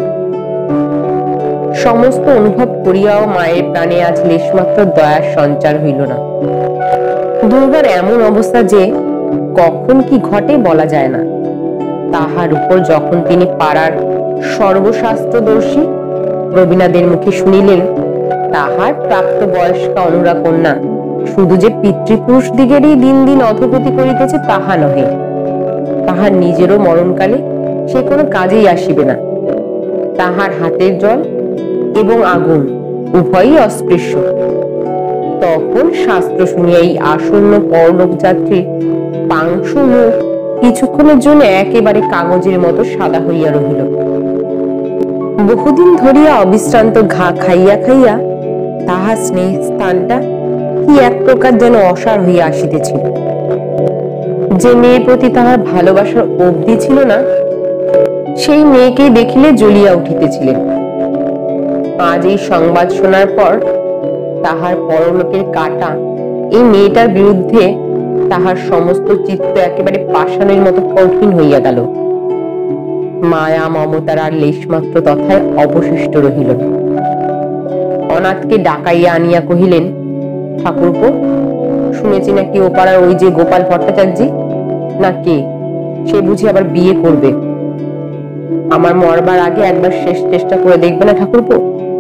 সমস্ত অনুভব করিয়াও মায়ের প্রাণে আজ লেশমাত্র দয়ার সঞ্চার হইল না। দুর্গার এমন অবস্থা যে কখন কি ঘটে বলা যায় না। তাহার উপর যখন তিনি পাড়ার সর্বশাস্ত্রদর্শী প্রবীণাদের মুখে শুনিলেন তাহার প্রাপ্ত বয়স্কা অনুরা কন্যা শুধু যে পিতৃপুরুষ দিগেরই দিন দিন অধোগতি করিতেছে তাহা নহে, তাহার নিজেরও মরণকালে সে কোনো কাজেই আসিবে না। তাহার হাতের জল এবং আগুন উভয়ই অস্পৃশ্য। তখন শাস্ত্র শুনিয়া এই আসন্ন পরলোক যাত্রীর পাংশু মুখ কিছুক্ষণের জন্য একেবারে কাগজের মতো সাদা হইয়া রহিল। বহুদিন ধরিয়া অবিশ্রান্ত ঘা খাইয়া খাইয়া তাহার স্নেহ স্থানটা কি এক প্রকার যেন অসার হইয়া আসিতেছিল। যে মেয়ের প্রতি তাহার ভালোবাসার অবধি ছিল না, সেই মেয়েকে দেখিলে জ্বলিয়া উঠিতেছিলেন। আজ এই সংবাদ শোনার পর তাহার পরলোকের কাটা এই মেয়েটার বিরুদ্ধে তাহার সমস্ত চিত্ত একেবারে পাষাণের মতো কঠিন হইয়া গেল। মায়া মমতার আর লেশমাত্র তথায় অবশিষ্ট রহিল না। অনাথকে ডাকাইয়া আনিয়া কহিলেন, ঠাকুরপো, শুনেছি নাকি ও পাড়ার ওই যে গোপাল ভট্টাচার্যি না কে, সে বুঝি আবার বিয়ে করবে। আমার মরবার আগে একবার শেষ চেষ্টা করে দেখবে না ঠাকুরপো?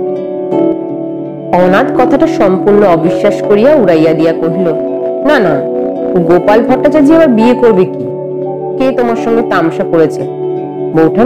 অনাথ কথাটা সম্পূর্ণ অবিশ্বাস করিয়া উড়াইয়া দিয়া কহিল, না না, গোপাল ভট্টাচার্য আবার বিয়ে করবে কি? কে তোমার সঙ্গে তামসা করেছে বৌঠান?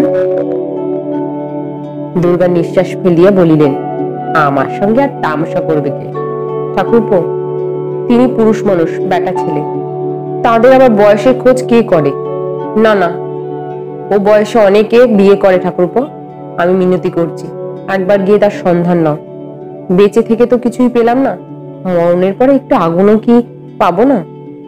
দুর্গা নিঃশ্বাস ফেলিয়া বলিলেন, আমার সঙ্গে আর তামসা করবে কে ঠাকুরপো? তিনি পুরুষ মানুষ, বেটা ছেলে, তাদের আবার বয়সের খোঁজ কে করে? না না, ও বয়সে অনেকে বিয়ে করে ঠাকুরপো। আমি মিনতি করছি, একবার গিয়ে তার সন্ধান নাও। বেঁচে থেকে তো কিছুই পেলাম না, মরণের পরে একটু আগুনও কি পাবো না?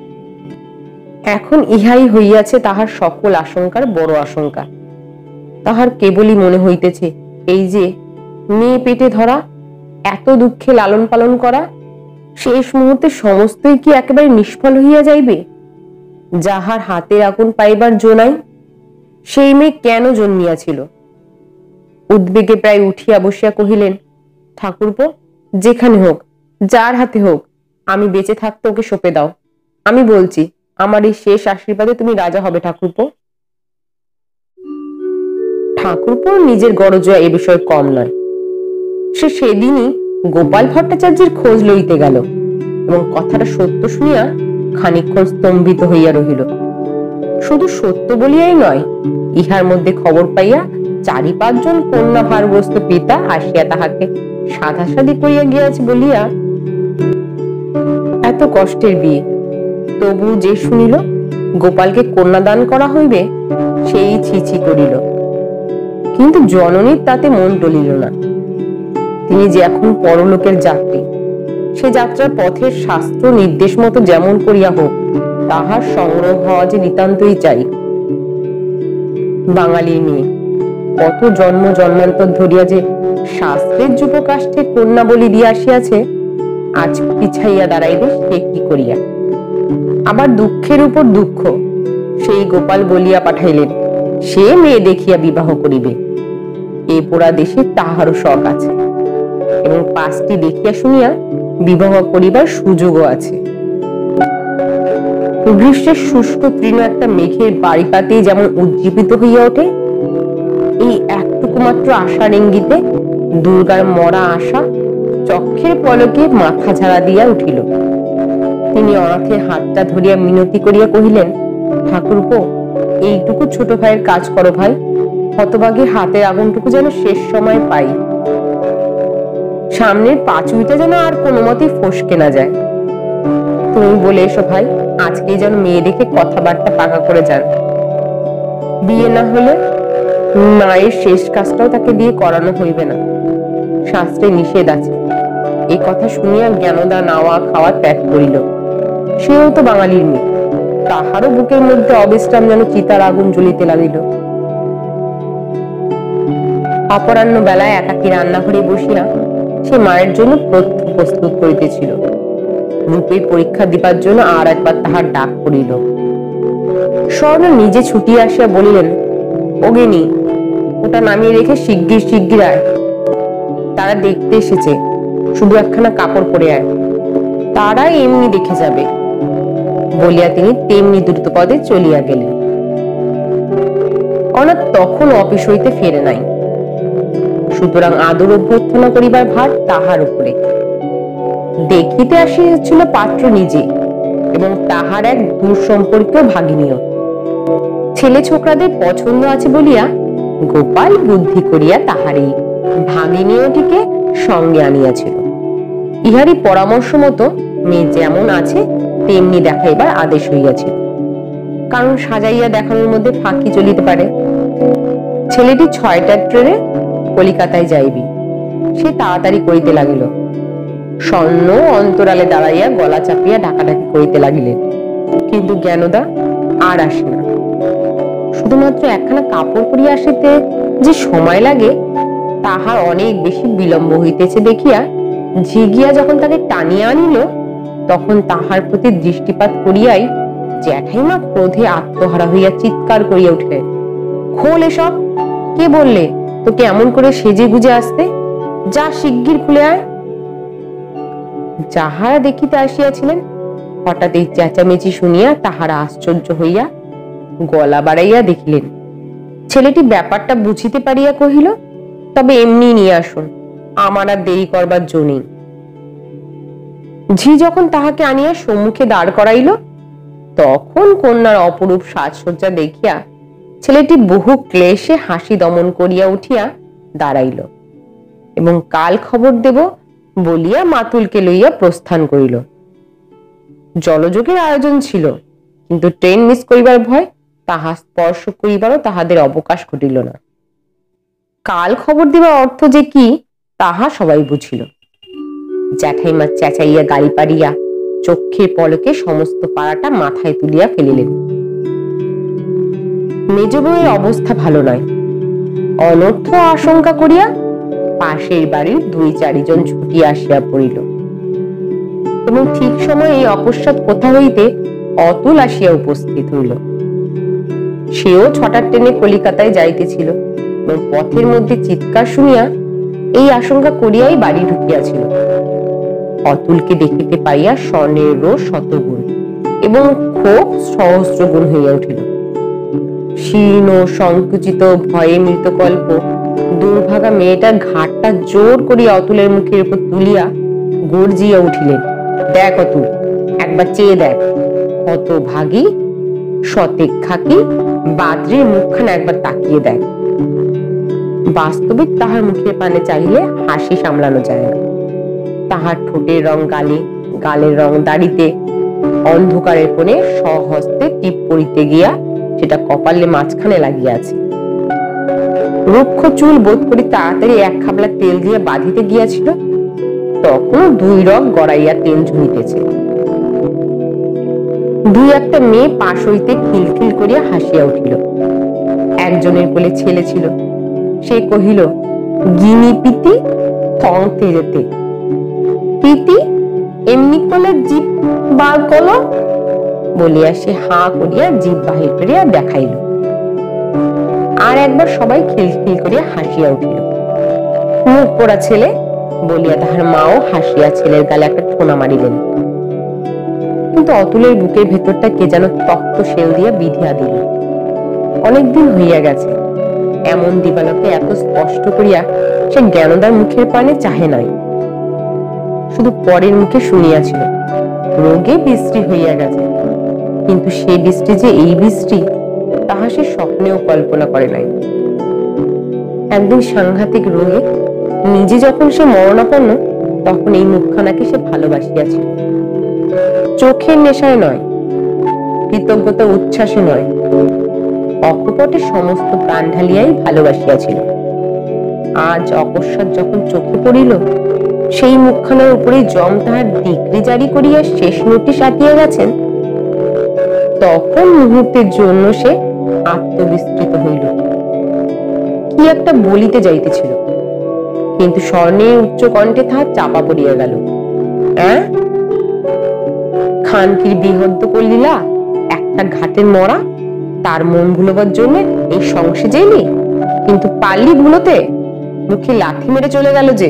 এখন ইহাই হইয়াছে তাহার সকল আশঙ্কার বড় আশঙ্কা। তাহার কেবলই মনে হইতেছে এই যে মেয়ে পেটে ধরা, এত দুঃখে লালন পালন করা, শেষ মুহূর্তে সমস্তই কি একেবারে নিষ্ফল হইয়া যাইবে? যাহার হাতের আগুন পাইবার জো নাই, সেই মেয়ে কেন জন্মিয়াছিল? উদ্বেগে প্রায় উঠিয়া বসিয়া কহিলেন, ঠাকুরপো, যেখানে হোক, যার হাতে হোক, আমি বেঁচে থাকতে ওকে সঁপে দাও। আমি বলছি, আমার এই শেষ আশীর্বাদে তুমি রাজা হবে ঠাকুরপো। ঠাকুরপো নিজের গরজা এ বিষয়ে কম নয়। সে সেদিনই গোপাল ভট্টাচার্যের খোঁজ লইতে গেল এবং কথাটা সত্য শুনিয়া খানিকক্ষণ স্তম্ভিত হইয়া রহিল। শুধু সত্য বলিয়াই নয়, ইহার মধ্যে খবর পাইয়া চারি পাঁচজন কন্যা ভারগ্রস্ত পিতা আসিয়া তাহাকে সাধাসাধি করিয়া গিয়াছে বলিয়া এত কষ্টের বিয়ে, তবু যে শুনিল গোপালকে কন্যাদান করা হইবে, সেই ছিছি করিল। কিন্তু জননীর তাতে মন টলিল না। তিনি যে এখন পরলোকের যাত্রী, সে যাত্রার পথের শাস্ত্র নির্দেশ মতো যেমন করিয়া হোক তাহার সংগ্রহ হওয়া যে নিতান্তই চাই। বাঙালির মেয়ে কত জন্ম জন্মান্তর ধরিয়া যে শাস্ত্রের যুবকাষ্ঠে কন্যা বলি দিয়া আসিয়াছে, আজ পিছাইয়া দাঁড়াইবে সে কি করিয়া। আবার দুঃখের উপর দুঃখ, সেই গোপাল বলিয়া পাঠাইলেন সে মেয়ে দেখিয়া বিবাহ করিবে। এ পোড়া দেশে তাহারও শখ আছে এবং পাঁচটি দেখিয়া শুনিয়া বিবাহ করিবার সুযোগও আছে। গ্রীষ্মের শুষ্ক তৃণ একটা মেঘের বাড়িপাতেই যেমন উজ্জীবিত হইয়া ওঠে, এই একটুকু মাত্র আশার ইঙ্গিতে দুর্গার মরা আশা চক্ষের পলকে মাথা ঝাড়া দিয়া উঠিল। তিনি অনাথের হাতটা ধরিয়া মিনতি করিয়া কহিলেন, ঠাকুরপো, এইটুকু ছোট ভাইয়ের কাজ করো ভাই, হতভাগীর হাতের আগুনটুকু যেন শেষ সময় পাই, সামনের পাঁচুইটা যেন আর কোনো মতেই ফসকে না যায়। তুমি বলে এসো ভাই, আজকেই যেন মেয়ে দেখে কথাবার্তা পাকা করে যান। বিয়ে না হলে মায়ের শেষ কাজটাও তাকে দিয়ে করানো হইবে না, শাস্ত্রে নিষেধ আছে। এই কথা শুনিয়া জ্ঞানদা নাওয়া খাওয়া ত্যাগ করিল। সেও তো বাঙালির মেয়ে, তাহারও বুকের মধ্যে অবিশ্রাম যেন চিতার আগুন জ্বলিতে লাগিল। অপরাহ্ন বেলায় একাকী রান্নাঘরে বসিয়া সে মায়ের জন্য প্রস্তুত করিতেছিল। রূপের পরীক্ষা দিবার জন্য আর একবার তাহার ডাক পড়িল। স্বর্ণ নিজে ছুটিয়া আসিয়া বলিলেন, ওগিনি, ওটা নামিয়ে রেখে শিগগির শিগগির আয়, তারা দেখতে এসেছে, শুধু একখানা কাপড় পরে আয়, তারা এমনি দেখে যাবে বলিয়া তিনি তেমনি দ্রুত পদে চলিয়া গেলেন। অনাথ তখন অফিস হইতে ফেরে নাই, সুতরাং আদর অভ্যর্থনা করিবার ভার তাহার উপরে। দেখিতে আসিয়াছিল পাত্র নিজে এবং তাহার এক দূর সম্পর্কীয় ভাগিনীয়। ছেলে ছোকরাদের পছন্দ আছে বলিয়া গোপাল বুদ্ধি করিয়া তাহারই ভাগিনীয়টিকে সঙ্গে আনিয়াছিল। ইহারই পরামর্শ মতো মেয়ে যেমন আছে তেমনি দেখাইবার আদেশ হইয়াছিল, কারণ সাজাইয়া দেখানোর মধ্যে ফাঁকি চলিতে পারে। ছেলেটি ছয়টার ট্রেনে কলিকাতায় যাইবি, সে তাড়াতাড়ি করিতে লাগিল। স্বর্ণ অন্তরালে দাঁড়াইয়া গলা চাপিয়া ডাকাডাকি করিতে লাগিলেন, কিন্তু জ্ঞানদা আর আসে না। শুধুমাত্র একখানা কাপড় পরিয়া আসিতে যে সময় লাগে তাহার অনেক বেশি বিলম্ব হইতেছে দেখিয়া ঝিগিয়া যখন তাকে টানিয়া আনিল, তখন তাহার প্রতি দৃষ্টিপাত করিয়াই জ্যাঠাইমা ক্রোধে আত্মহারা হইয়া চিৎকার করিয়া উঠিলেন, খোল এসব, কে বললে তোকে এমন করে সেজে গুজে আসতে? যা শিগগির খুলে আয়। যাহারা দেখিতে আসিয়াছিলেন হঠাৎ এই চেঁচামেচি শুনিয়া তাহারা আশ্চর্য হইয়া গলা বাড়াইয়া দেখিলেন। ছেলেটি ব্যাপারটা বুঝিতে পারিয়া কহিল, তবে এমনি নিয়ে আসুন, আমার আর দেরি করবার জো নেই। ঝি যখন তাহাকে আনিয়া সম্মুখে দাঁড় করাইল, তখন কন্যার অপরূপ সাজসজ্জা দেখিয়া ছেলেটি বহু ক্লেশে হাসি দমন করিয়া উঠিয়া দাঁড়াইল এবং কাল খবর দেব বলিয়া মাতুলকে লইয়া প্রস্থান করিল। জলযোগের আয়োজন ছিল, কিন্তু ট্রেন মিস করিবার ভয় তাহা স্পর্শ করিবারও তাহাদের অবকাশ ঘটিল না। কাল খবর দিবার অর্থ যে কি তাহা সবাই বুঝিল। জ্যাঠাইমা চেঁচাইয়া গাড়ি পাড়িয়া চক্ষের পলকে সমস্ত পাড়াটা মাথায় তুলিয়া ফেলিলেন। মেজ বউয়ের অবস্থা ভালো নয়। অনর্থ আশঙ্কা করিয়া পাশের বাড়ির দুই চারিজন ছুটিয়া আসিয়া পড়িল এবং ঠিক সময় এই অকস্মাৎ কোথা হইতে অতুল আসিয়া উপস্থিত হইল। সেও ছটার ট্রেনে কলিকাতায় যাইতেছিল এবং পথের মধ্যে চিৎকার শুনিয়া এই আশঙ্কা করিয়াই বাড়ি ঢুকিয়াছিল। অতুলকে দেখিতে পাইয়া স্বর্ণের রোষ শতগুণ এবং ক্ষোভ সহস্র গুণ হইয়া উঠিল। শীর্ণ সংকুচিত ভয়ে মৃতকল্প দুর্ভাগা মেয়েটার ঘাটটা জোর করিয়া অতুলের মুখের উপর তুলিয়া গর্জিয়া উঠিলেন, দেখ অতুল, একবার চেয়ে দেখ, কত ভাগী শতেক খাকি বাদ্রির মুখখানা একবার তাকিয়ে দেখ। বাস্তবিক তাহার মুখের পানে চাইলে হাসি সামলানো যায় না। তাহার ঠোঁটের রং গালে, গালের রং দাড়িতে, অন্ধকারের কোণে স্বহস্তে টিপ পড়িতে গিয়া সেটা কপালে মাঝখানে লাগিয়াছে। রুক্ষ চুল বোধ করি তাড়াতাড়ি এক খাবলা তেল দিয়ে বাঁধিতে গিয়াছিল, তখন দুই রগ গড়াইয়া তেল ঝুড়িতেছে। দুই একটা মেয়ে পাশ হইতে খিলখিল করিয়া হাসিয়া উঠিল। একজনের কোলে ছেলে ছিল, সে কহিল, গিনি পিতি থং তেরেতে। প্রীতি এমনি করে জিভ বার করল বলিয়া সে হা করিয়া জিভ বাহির করিয়া দেখাইল। আর একবার সবাই খিলখিল করিয়া হাসিয়া উঠিল। মুখ পোড়া ছেলে বলিয়া তাহার মাও হাসিয়া ছেলের গালে একটা ঠোনা মারিলেন। কিন্তু অতুলের বুকের ভেতরটা কে যেন তক্ত শেল দিয়া বিধিয়া দিল। অনেকদিন হইয়া গেছে এমন দিবালোকে এত স্পষ্ট করিয়া সে জ্ঞানদার মুখের পানে চাহে নাই, শুধু পরের মুখে শুনিয়াছিল রোগে বৃষ্টি হইয়া গেছে। কিন্তু সে বৃষ্টি যে এই বৃষ্টি তাহা সে স্বপ্নেও কল্পনা করে নাই। একদিন সাংঘাতিক রোগে নিজে যখন সে মরণাপন্ন তখন এই মুখখানাকে সে ভালোবাসিয়াছিল। চোখের নেশায় নয়, কৃতজ্ঞতা উচ্ছ্বাসে নয়, অকপটে সমস্ত প্রাণ ঢালিয়াই ভালোবাসিয়াছিল। আজ অকস্মাৎ যখন চোখে পড়িল সেই মুখখানার উপরে জম তাহার ডিগ্রি জারি করিয়া শেষ নোটিশ আটিয়া গেছেন, তখন মুহূর্তের জন্য সে আত্মবিস্তৃত হইল। কি একটা বলিতে যাইতেছিল, কিন্তু স্বর্ণের উচ্চ কণ্ঠে তাহা চাপা পড়িয়া গেল। হ্যাঁ, খানকির বিহদ্দ করলিলা একটা ঘাটের মরা, তার মন ভুলবার জন্য এই সংসে যাইলি, কিন্তু পারলি ভুলোতে, মুখে লাথি মেরে চলে গেল যে।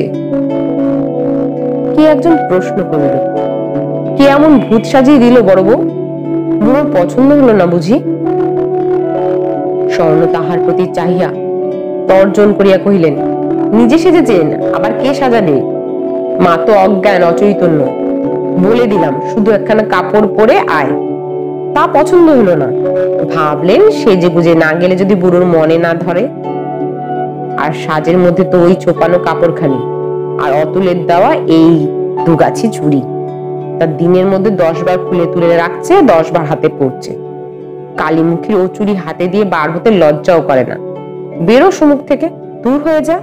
কে একজন প্রশ্ন করিল, কে এমন ভূত সাজিয়ে দিল বড় বউ? বুড়োর পছন্দ হলো না বুঝি? স্বর্ণ তাহার প্রতি চাহিয়া তর্জন করিয়া কহিলেন, নিজে সেজেছেন আবার কে সাজাবে? মা তো অজ্ঞান অচৈতন্য, বলে দিলাম শুধু একখানা কাপড় পরে আয়। তা পছন্দ হলো না, ভাবলেন সেজে গুজে না গেলে যদি বুড়োর মনে না ধরে। আর সাজের মধ্যে তো ওই ছোপানো কাপড়খানি আর অতুলের দেওয়া এই দুগাছি চুড়ি, তার দিনের মধ্যে দশ বার খুলে তুলে রাখছে, দশ বার হাতে পড়ছে। কালীমুখীর ও চুড়ি হাতে দিয়ে বার হতে লজ্জাও করে না। বেরো সমুখ থেকে, দূর হয়ে যা।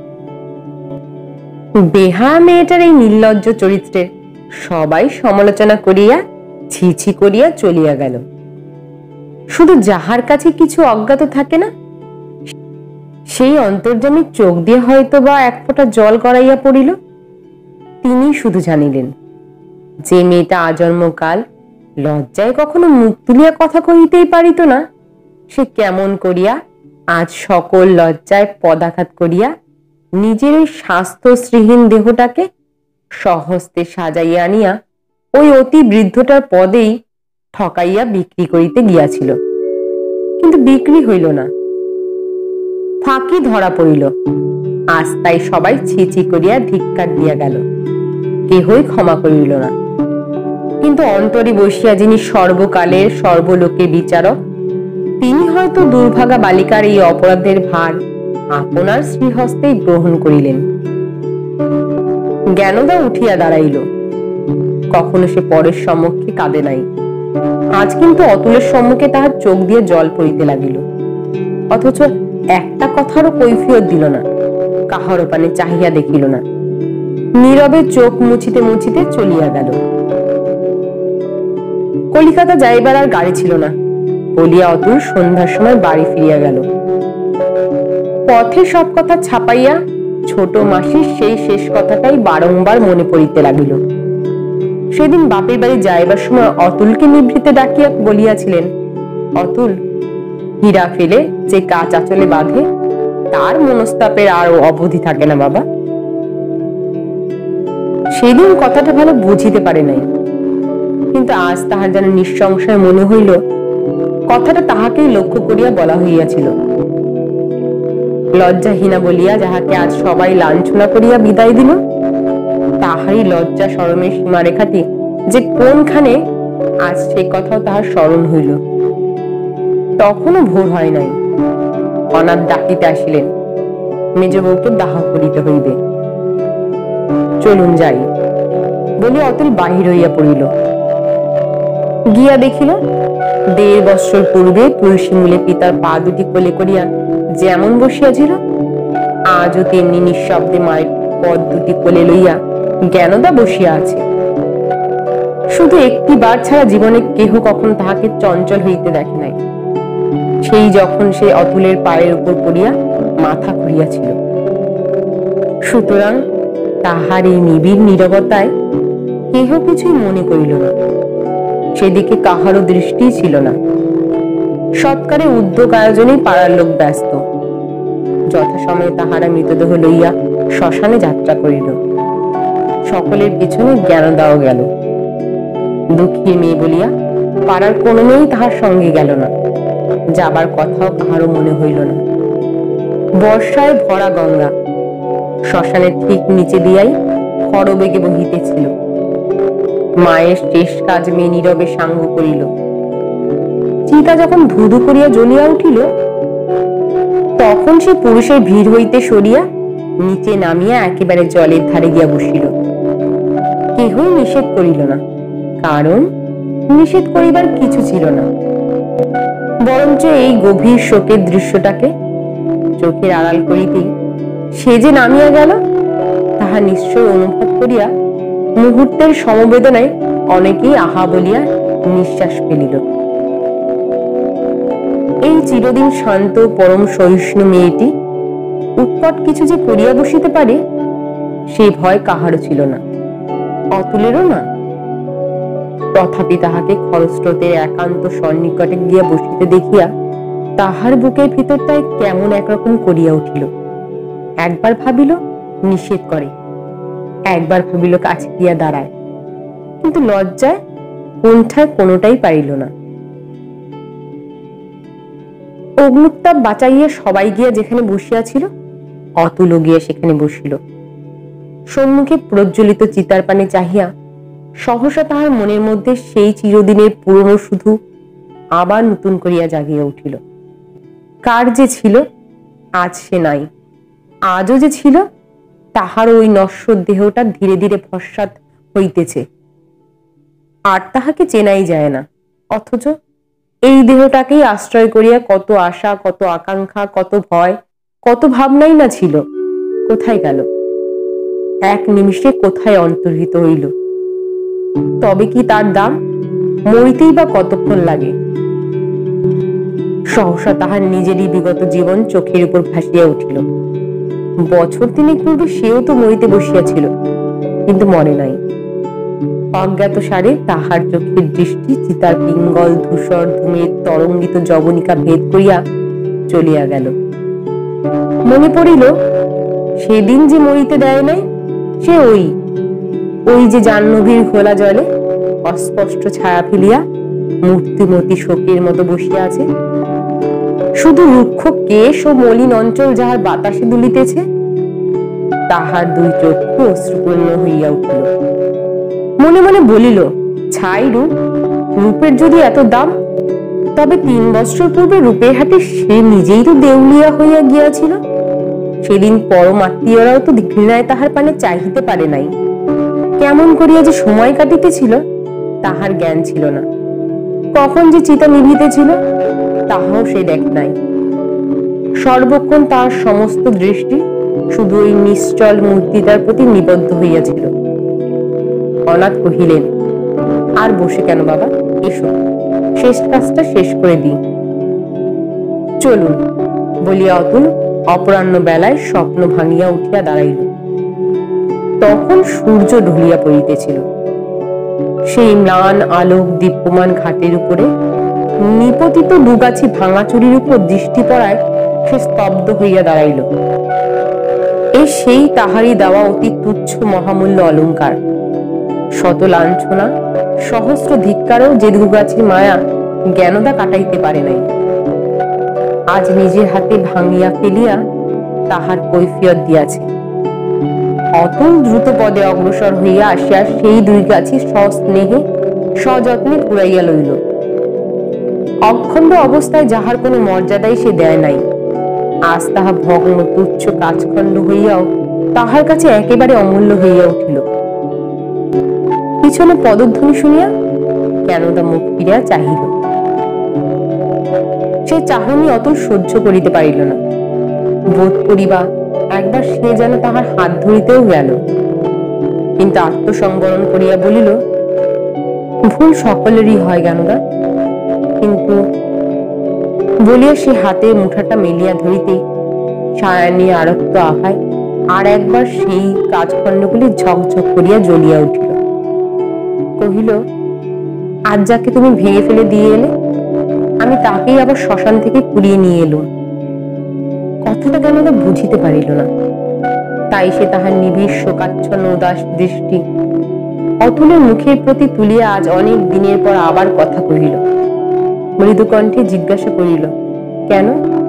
বেহা মেয়েটার এই নির্লজ্জ চরিত্রের সবাই সমালোচনা করিয়া ছি ছি করিয়া চলিয়া গেল। শুধু যাহার কাছে কিছু অজ্ঞাত থাকে না, সেই অন্তর্যামীর চোখ দিয়ে হয়তো বা এক ফোঁটা জল গড়াইয়া পড়িল। তিনি শুধু জানিলেন যে মেয়েটা আজন্মকাল লজ্জায় কখনো মুখ তুলিয়া কথা কহিতেই পারিত না, সে কেমন করিয়া আজ সকল লজ্জায় পদাঘাত করিয়া নিজের ওই স্বাস্থ্য শ্রীহীন দেহটাকে সহস্তে সাজাইয়া আনিয়া ওই অতি বৃদ্ধটার পদেই ঠকাইয়া বিক্রি করিতে গিয়াছিল। কিন্তু বিক্রি হইল না, ফাঁকি ধরা পড়িল। আজ তাই সবাই ছি ছি করিয়া ধিক্কার দিয়া গেল, কেহই ক্ষমা করিল না। কিন্তু অন্তরে বসিয়া যিনি সর্বকালের সর্বলোকে বিচারক, তিনি হয়তো দুর্ভাগা বালিকার এই অপরাধের ভার আপনার শ্রীহস্তেই গ্রহণ করিলেন। জ্ঞানদা উঠিয়া দাঁড়াইল। কখনো সে পরের সম্মুখে কাঁদে নাই, আজ কিন্তু অতুলের সম্মুখে তাহার চোখ দিয়ে জল পড়িতে লাগিল। অথচ একটা কথারও কৈফিয়ত দিল না, কাহারও পানে চাহিয়া দেখিল না, নীরবে চোখ মুছিতে মুছিতে চলিয়া গেল। কলিকাতা যাইবার আর গাড়ি ছিল না বলিয়া অতুল সন্ধ্যার সময় বাড়ি ফিরিয়া গেল। পথে সব কথা ছাপাইয়া ছোট মাসির সেই শেষ কথাটাই বারংবার মনে পড়িতে লাগিল। সেদিন বাপের বাড়ি যাইবার সময় অতুলকে নিভৃতে ডাকিয়া বলিয়াছিলেন, অতুল, হীরা ফেলে যে কাচ আঁচলে বাঁধে তার মনস্তাপের আর অবধি থাকে না বাবা। সেদিন কথাটা ভালো বুঝিতে পারে নাই, কিন্তু আজ তাহার যেন নিঃসংশয় মনে হইল কথাটা তাহাকেই লক্ষ্য করিয়া বলা হইয়াছিল। লজ্জাহীনা বলিয়া যাহাকে আজ সবাই লাঞ্ছনা করিয়া বিদায় দিল, তাহারই লজ্জা শরমের সীমারেখাটি যে কোনখানে, আজ সে কথাও তাহার স্মরণ হইল। তখনও ভোর হয় নাই, অনাথ ডাকিতে আসিলেন, মেজ বউকে দাহ করিতে হইবে, চলুন যাই বলে অতুল বাহির হইয়া পড়িল। গিয়া দেখিল দেড় বৎসর পূর্বে তুলসী মূলে পিতার পা দুটি কোলে করিয়া যেমন বসিয়াছিল, আজও তেমনি নিঃশব্দে মায়ের পদ দুটি কোলে লইয়া জ্ঞানদা বসিয়া আছে। শুধু একটি বার ছাড়া জীবনে কেহ কখন তাহাকে চঞ্চল হইতে দেখে নাই, সেই যখন সে অতুলের পায়ের উপর পড়িয়া মাথা ঘুরিয়াছিল। সুতরাং তাহার এই নিবিড় নীরবতায় কেহ কিছুই মনে করিল না, সেদিকে কাহারও দৃষ্টি ছিল না। সৎকারে উদ্যোগ আয়োজনেই পাড়ার লোক ব্যস্ত। যথাসময়ে তাহারা মৃতদেহ লইয়া শ্মশানে যাত্রা করিল। সকলের পিছনে জ্ঞানদাও গেল। দুঃখী মেয়ে বলিয়া পাড়ার কোনো মেয়েই তাহার সঙ্গে গেল না, যাবার কথাও কাহারও মনে হইল না। বর্ষায় ভরা গঙ্গা শ্মশানের ঠিক নিচে দিয়াই খরবেগে বহিতেছিল। মায়ের শেষ কাজ মেয়ে নীরবে সাঙ্গ করিল। চিতা যখন ধুধু করিয়া জ্বলিয়া উঠিল, তখন সে পুরুষের ভিড় হইতে সরিয়া নিচে নামিয়া একেবারে জলের ধারে গিয়া বসিল। কেহই নিষেধ করিল না, কারণ নিষেধ করিবার কিছু ছিল না। বরঞ্চ এই গভীর শোকের দৃশ্যটাকে চোখের আড়াল করিতেই সে যে নামিয়া গেল, তাহা নিশ্চয় অনুভব করিয়া মুহূর্তের সমবেদনায় অনেকেই আহা বলিয়া নিঃশ্বাস ফেলিল। এই চিরদিন শান্ত পরম সহিষ্ণু মেয়েটি উৎকট কিছু যে করিয়া বসিতে পারে, সে ভয় কাহারও ছিল না, অতুলেরও না। তথাপি তাহাকে খরস্রোতের একান্ত সন্নিকটে গিয়া বসিতে দেখিয়া তাহার বুকের ভিতরটায় কেমন একরকম করিয়া উঠিল। একবার ভাবিল নিষেধ করে, একবার ভাবিল কাছে গিয়া দাঁড়ায়, কিন্তু লজ্জায় কোনঠায় কোনোটাই পারিল না। অগ্নুত্তাপ বাঁচাইয়া সবাই গিয়া যেখানে বসিয়াছিল, অতুলও গিয়া সেখানে বসিল। সম্মুখে প্রজ্বলিত চিতার পানে চাহিয়া সহসা তাহার মনের মধ্যে সেই চিরদিনের পুরনো শুধু আবার নতুন করিয়া জাগিয়া উঠিল। কার যে ছিল আজ সে নাই, আজও যে ছিল তাহার ওই নশ্বর দেহটা ধীরে ধীরে ভস্মাত হইতেছে, আর তাহাকে চেনাই যায় না। অথচ এই দেহটাকেই আশ্রয় করিয়া কত আশা, কত আকাঙ্ক্ষা, কত ভয়, কত ভাবনাই না ছিল, কোথায় গেল? এক নিমিষে কোথায় অন্তর্হিত হইল? তবে কি তার দাম? মরিতেই বা কতক্ষণ লাগে? সহসা তাহার নিজেরই বিগত জীবন চোখের উপর ভাসিয়া উঠিল। বছর তিনেক পূর্বে সেও তো মরিতে বসিয়াছিল, কিন্তু মরে নাই। অজ্ঞাত সারে তাহার চোখের দৃষ্টি চিতার পিঙ্গল ধূসর ধূমের তরঙ্গিত জবনিকা ভেদ করিয়া চলিয়া গেল। মনে পড়িল সেদিন যে মরিতে দেয় নাই, সে ওই ওই যে জাহ্নবীর ঘোলা জলে অস্পষ্ট ছায়া ফেলিয়া মূর্তিমতি শোকের মতো বসিয়া আছে। শুধু রুক্ষ কেশ ও মলিন অঞ্চল যাহার বাতাসে দুলিতেছে, তাহার দুই চক্ষু অশ্রুপূর্ণ হইয়া উঠিল। মনে মনে বলিল, ছাই রূপ, রূপের যদি এত দাম, তবে তিন বছর পূর্বে রূপের হাটে সে নিজেই তো দেউলিয়া হইয়া গিয়াছিল। সেদিন পরম আত্মীয়রাও তো ঘৃণায় তাহার পানে চাহিতে পারে নাই। কেমন করিয়া যে সময় কাটিতেছিল তাহার জ্ঞান ছিল না। কখন যে চিতা নিভিতেছিল তাহাও সে দেখে নাই। সর্বক্ষণ তার সমস্ত দৃষ্টি শুধু ওই নিশ্চল মূর্তিটার প্রতি নিবদ্ধ হইয়াছিল। অনাথ কহিলেন, আর বসে কেন বাবা, এসো শেষ কাজটা শেষ করে দিই। চলুন বলিয়া অতুল অপরাহ্ন বেলায় স্বপ্ন ভাঙিয়া উঠিয়া দাঁড়াইল। তখন সূর্য ঢলিয়া পড়িতেছিল। সেই ম্লান আলোক দীপ্যমান ঘাটের উপরে নিপতিত দুগাছি ভাঙাচুরির উপর দৃষ্টি পড়ায় সে স্তব্ধ হইয়া দাঁড়াইল। এই সেই তাহারই দেওয়া অতি তুচ্ছ মহামূল্য অলঙ্কার। শত লাঞ্ছনা, সহস্র ধিক্কারও যে দুগাছির মায়া জ্ঞানদা কাটাইতে পারে নাই, আজ নিজের হাতে ভাঙিয়া ফেলিয়া তাহার কৈফিয়ত দিয়াছে। অতুল দ্রুত পদে অগ্রসর হইয়া আসিয়া সেই দুই গাছি সস্নেহে সযত্নে কুড়াইয়া লইল। অখণ্ড অবস্থায় যাহার কোনো মর্যাদাই সে দেয় নাই, আজ তাহা ভগ্ন তুচ্ছ কাজখণ্ড হইয়াও তাহার কাছে একেবারে অমূল্য হইয়া উঠিল। পিছনে পদধ্বনি শুনিয়া জ্ঞানদা মুখ ফিরিয়া চাহিল। সে চাহনি অতুল সহ্য করিতে পারিল না। বোধ করিবা একবার সে যেন তাহার হাত ধরিতেও গেল, কিন্তু আত্মসংবরণ করিয়া বলিল, ভুল সকলেরই হয় জ্ঞানদা, কিন্তু বলিয়া সে হাতে মুঠাটা মেলিয়া ধরিতেই সায়ানি আরক্ত আহায় আর একবার সেই কাজখণ্ডগুলি ঝকঝক করিয়া জ্বলিয়া উঠিল। কহিল, আজ যাকে তুমি ভেঙে ফেলে দিয়ে এলে, আমি তাকেই আবার শ্মশান থেকে কুড়িয়ে নিয়ে এলুম। কথাটা কেন তা বুঝিতে পারিল না। তাই সে তাহার নিবিড় শোকাচ্ছন্ন উদাস দৃষ্টি অতুলের মুখের প্রতি তুলিয়া আজ অনেক দিনের পর আবার কথা কহিল। মৃদু কণ্ঠে জিজ্ঞাসা করিল, কেন?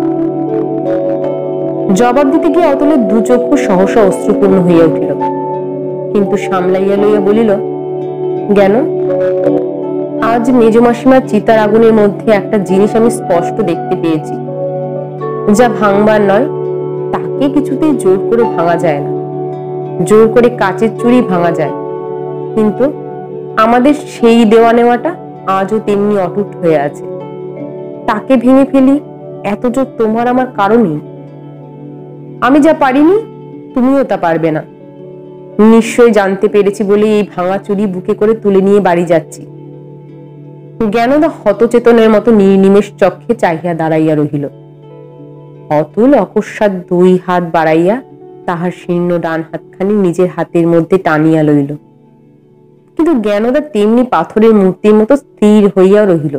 জবাব দিতে গিয়ে অতুলের দু চক্ষু সহসা অশ্রুপূর্ণ হইয়া উঠিল, কিন্তু সামলাইয়া লইয়া বলিল, কেন? আজ মেজ মাসিমার চিতার আগুনের মধ্যে একটা জিনিস আমি স্পষ্ট দেখতে পেয়েছি, যা ভাঙবার নয়, তাকে কিছুতেই জোর করে ভাঙা যায় না। জোর করে কাচের চুড়ি ভাঙা যায়, কিন্তু আমাদের সেই দেওয়া নেওয়াটা আজও তেমনি অটুট হয়ে আছে। তাকে ভেঙে ফেলি এত জোর তোমার আমার কারণেই। আমি যা পারিনি তুমিও তা পারবে না। নিশ্চয় জানতে পেরেছি বলে এই ভাঙা চুড়ি বুকে করে তুলে নিয়ে বাড়ি যাচ্ছি। জ্ঞানদা হতচেতনের মতো নির্নিমেষ চক্ষে চাহিয়া দাঁড়াইয়া রহিল। অতুল অকস্মাৎ দুই হাত বাড়াইয়া তাহার শীর্ণ ডান হাতখানি নিজের হাতের মধ্যে টানিয়া লইল, কিন্তু জ্ঞানদা তেমনি পাথরের মূর্তির মতো স্থির হইয়া রহিল।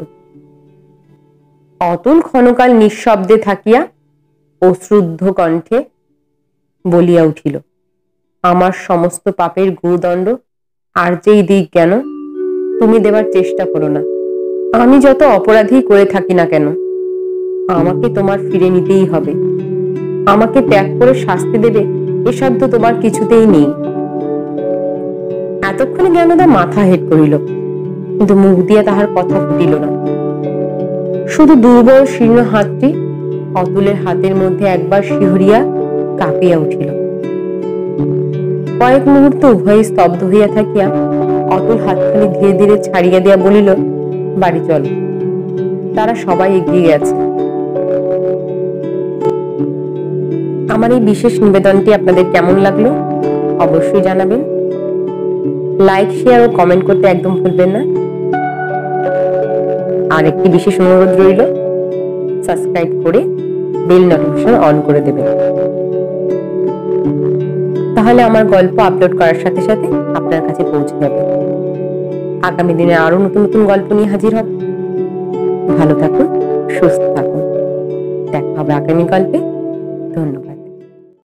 অতুল ক্ষণকাল নিঃশব্দে থাকিয়া অশ্রুদ্ধ কণ্ঠে বলিয়া উঠিল, আমার সমস্ত পাপের গুরুদণ্ড আর যেই দিক কেন, তুমি দেবার চেষ্টা করো না। আমি যত অপরাধী করে থাকি না কেন, আমাকে তোমার ফিরে নিতেই হবে। আমাকে ত্যাগ করে শাস্তি দেবে এ সাধ্য তোমার কিছুতেই নেই। এতক্ষণে জ্ঞানদা মাথা হেট করিল, কিন্তু মুখ দিয়া তাহার কথা ফুটিল না। শুধু দুর্বল শীর্ণ হাতটি অতুলের হাতের মধ্যে একবার শিহরিয়া কাঁপিয়া উঠিল। কয়েক মুহূর্ত উভয়ে স্তব্ধ হইয়া থাকিয়া অতুল হাতখানি ধীরে ধীরে ছাড়িয়া দিয়া বলিল, বাড়ি চল। তারা সবাই এগিয়ে গেছে। আমার এই বিশেষ নিবেদনটি আপনাদের কেমন লাগলো অবশ্যই জানাবেন। লাইক, শেয়ার ও কমেন্ট করতে একদম ভুলবেন না। আর একটি বিশেষ অনুরোধ রইল, সাবস্ক্রাইব করে বেল নোটিফিকেশন অন করে দেবেন, তাহলে আমার গল্প আপলোড করার সাথে সাথে আপনার কাছে পৌঁছে যাবে। আগামী দিনে আরো নতুন নতুন গল্প নিয়ে হাজির হব। ভালো থাকুন, সুস্থ থাকুন। দেখা হবে আগামী গল্পে।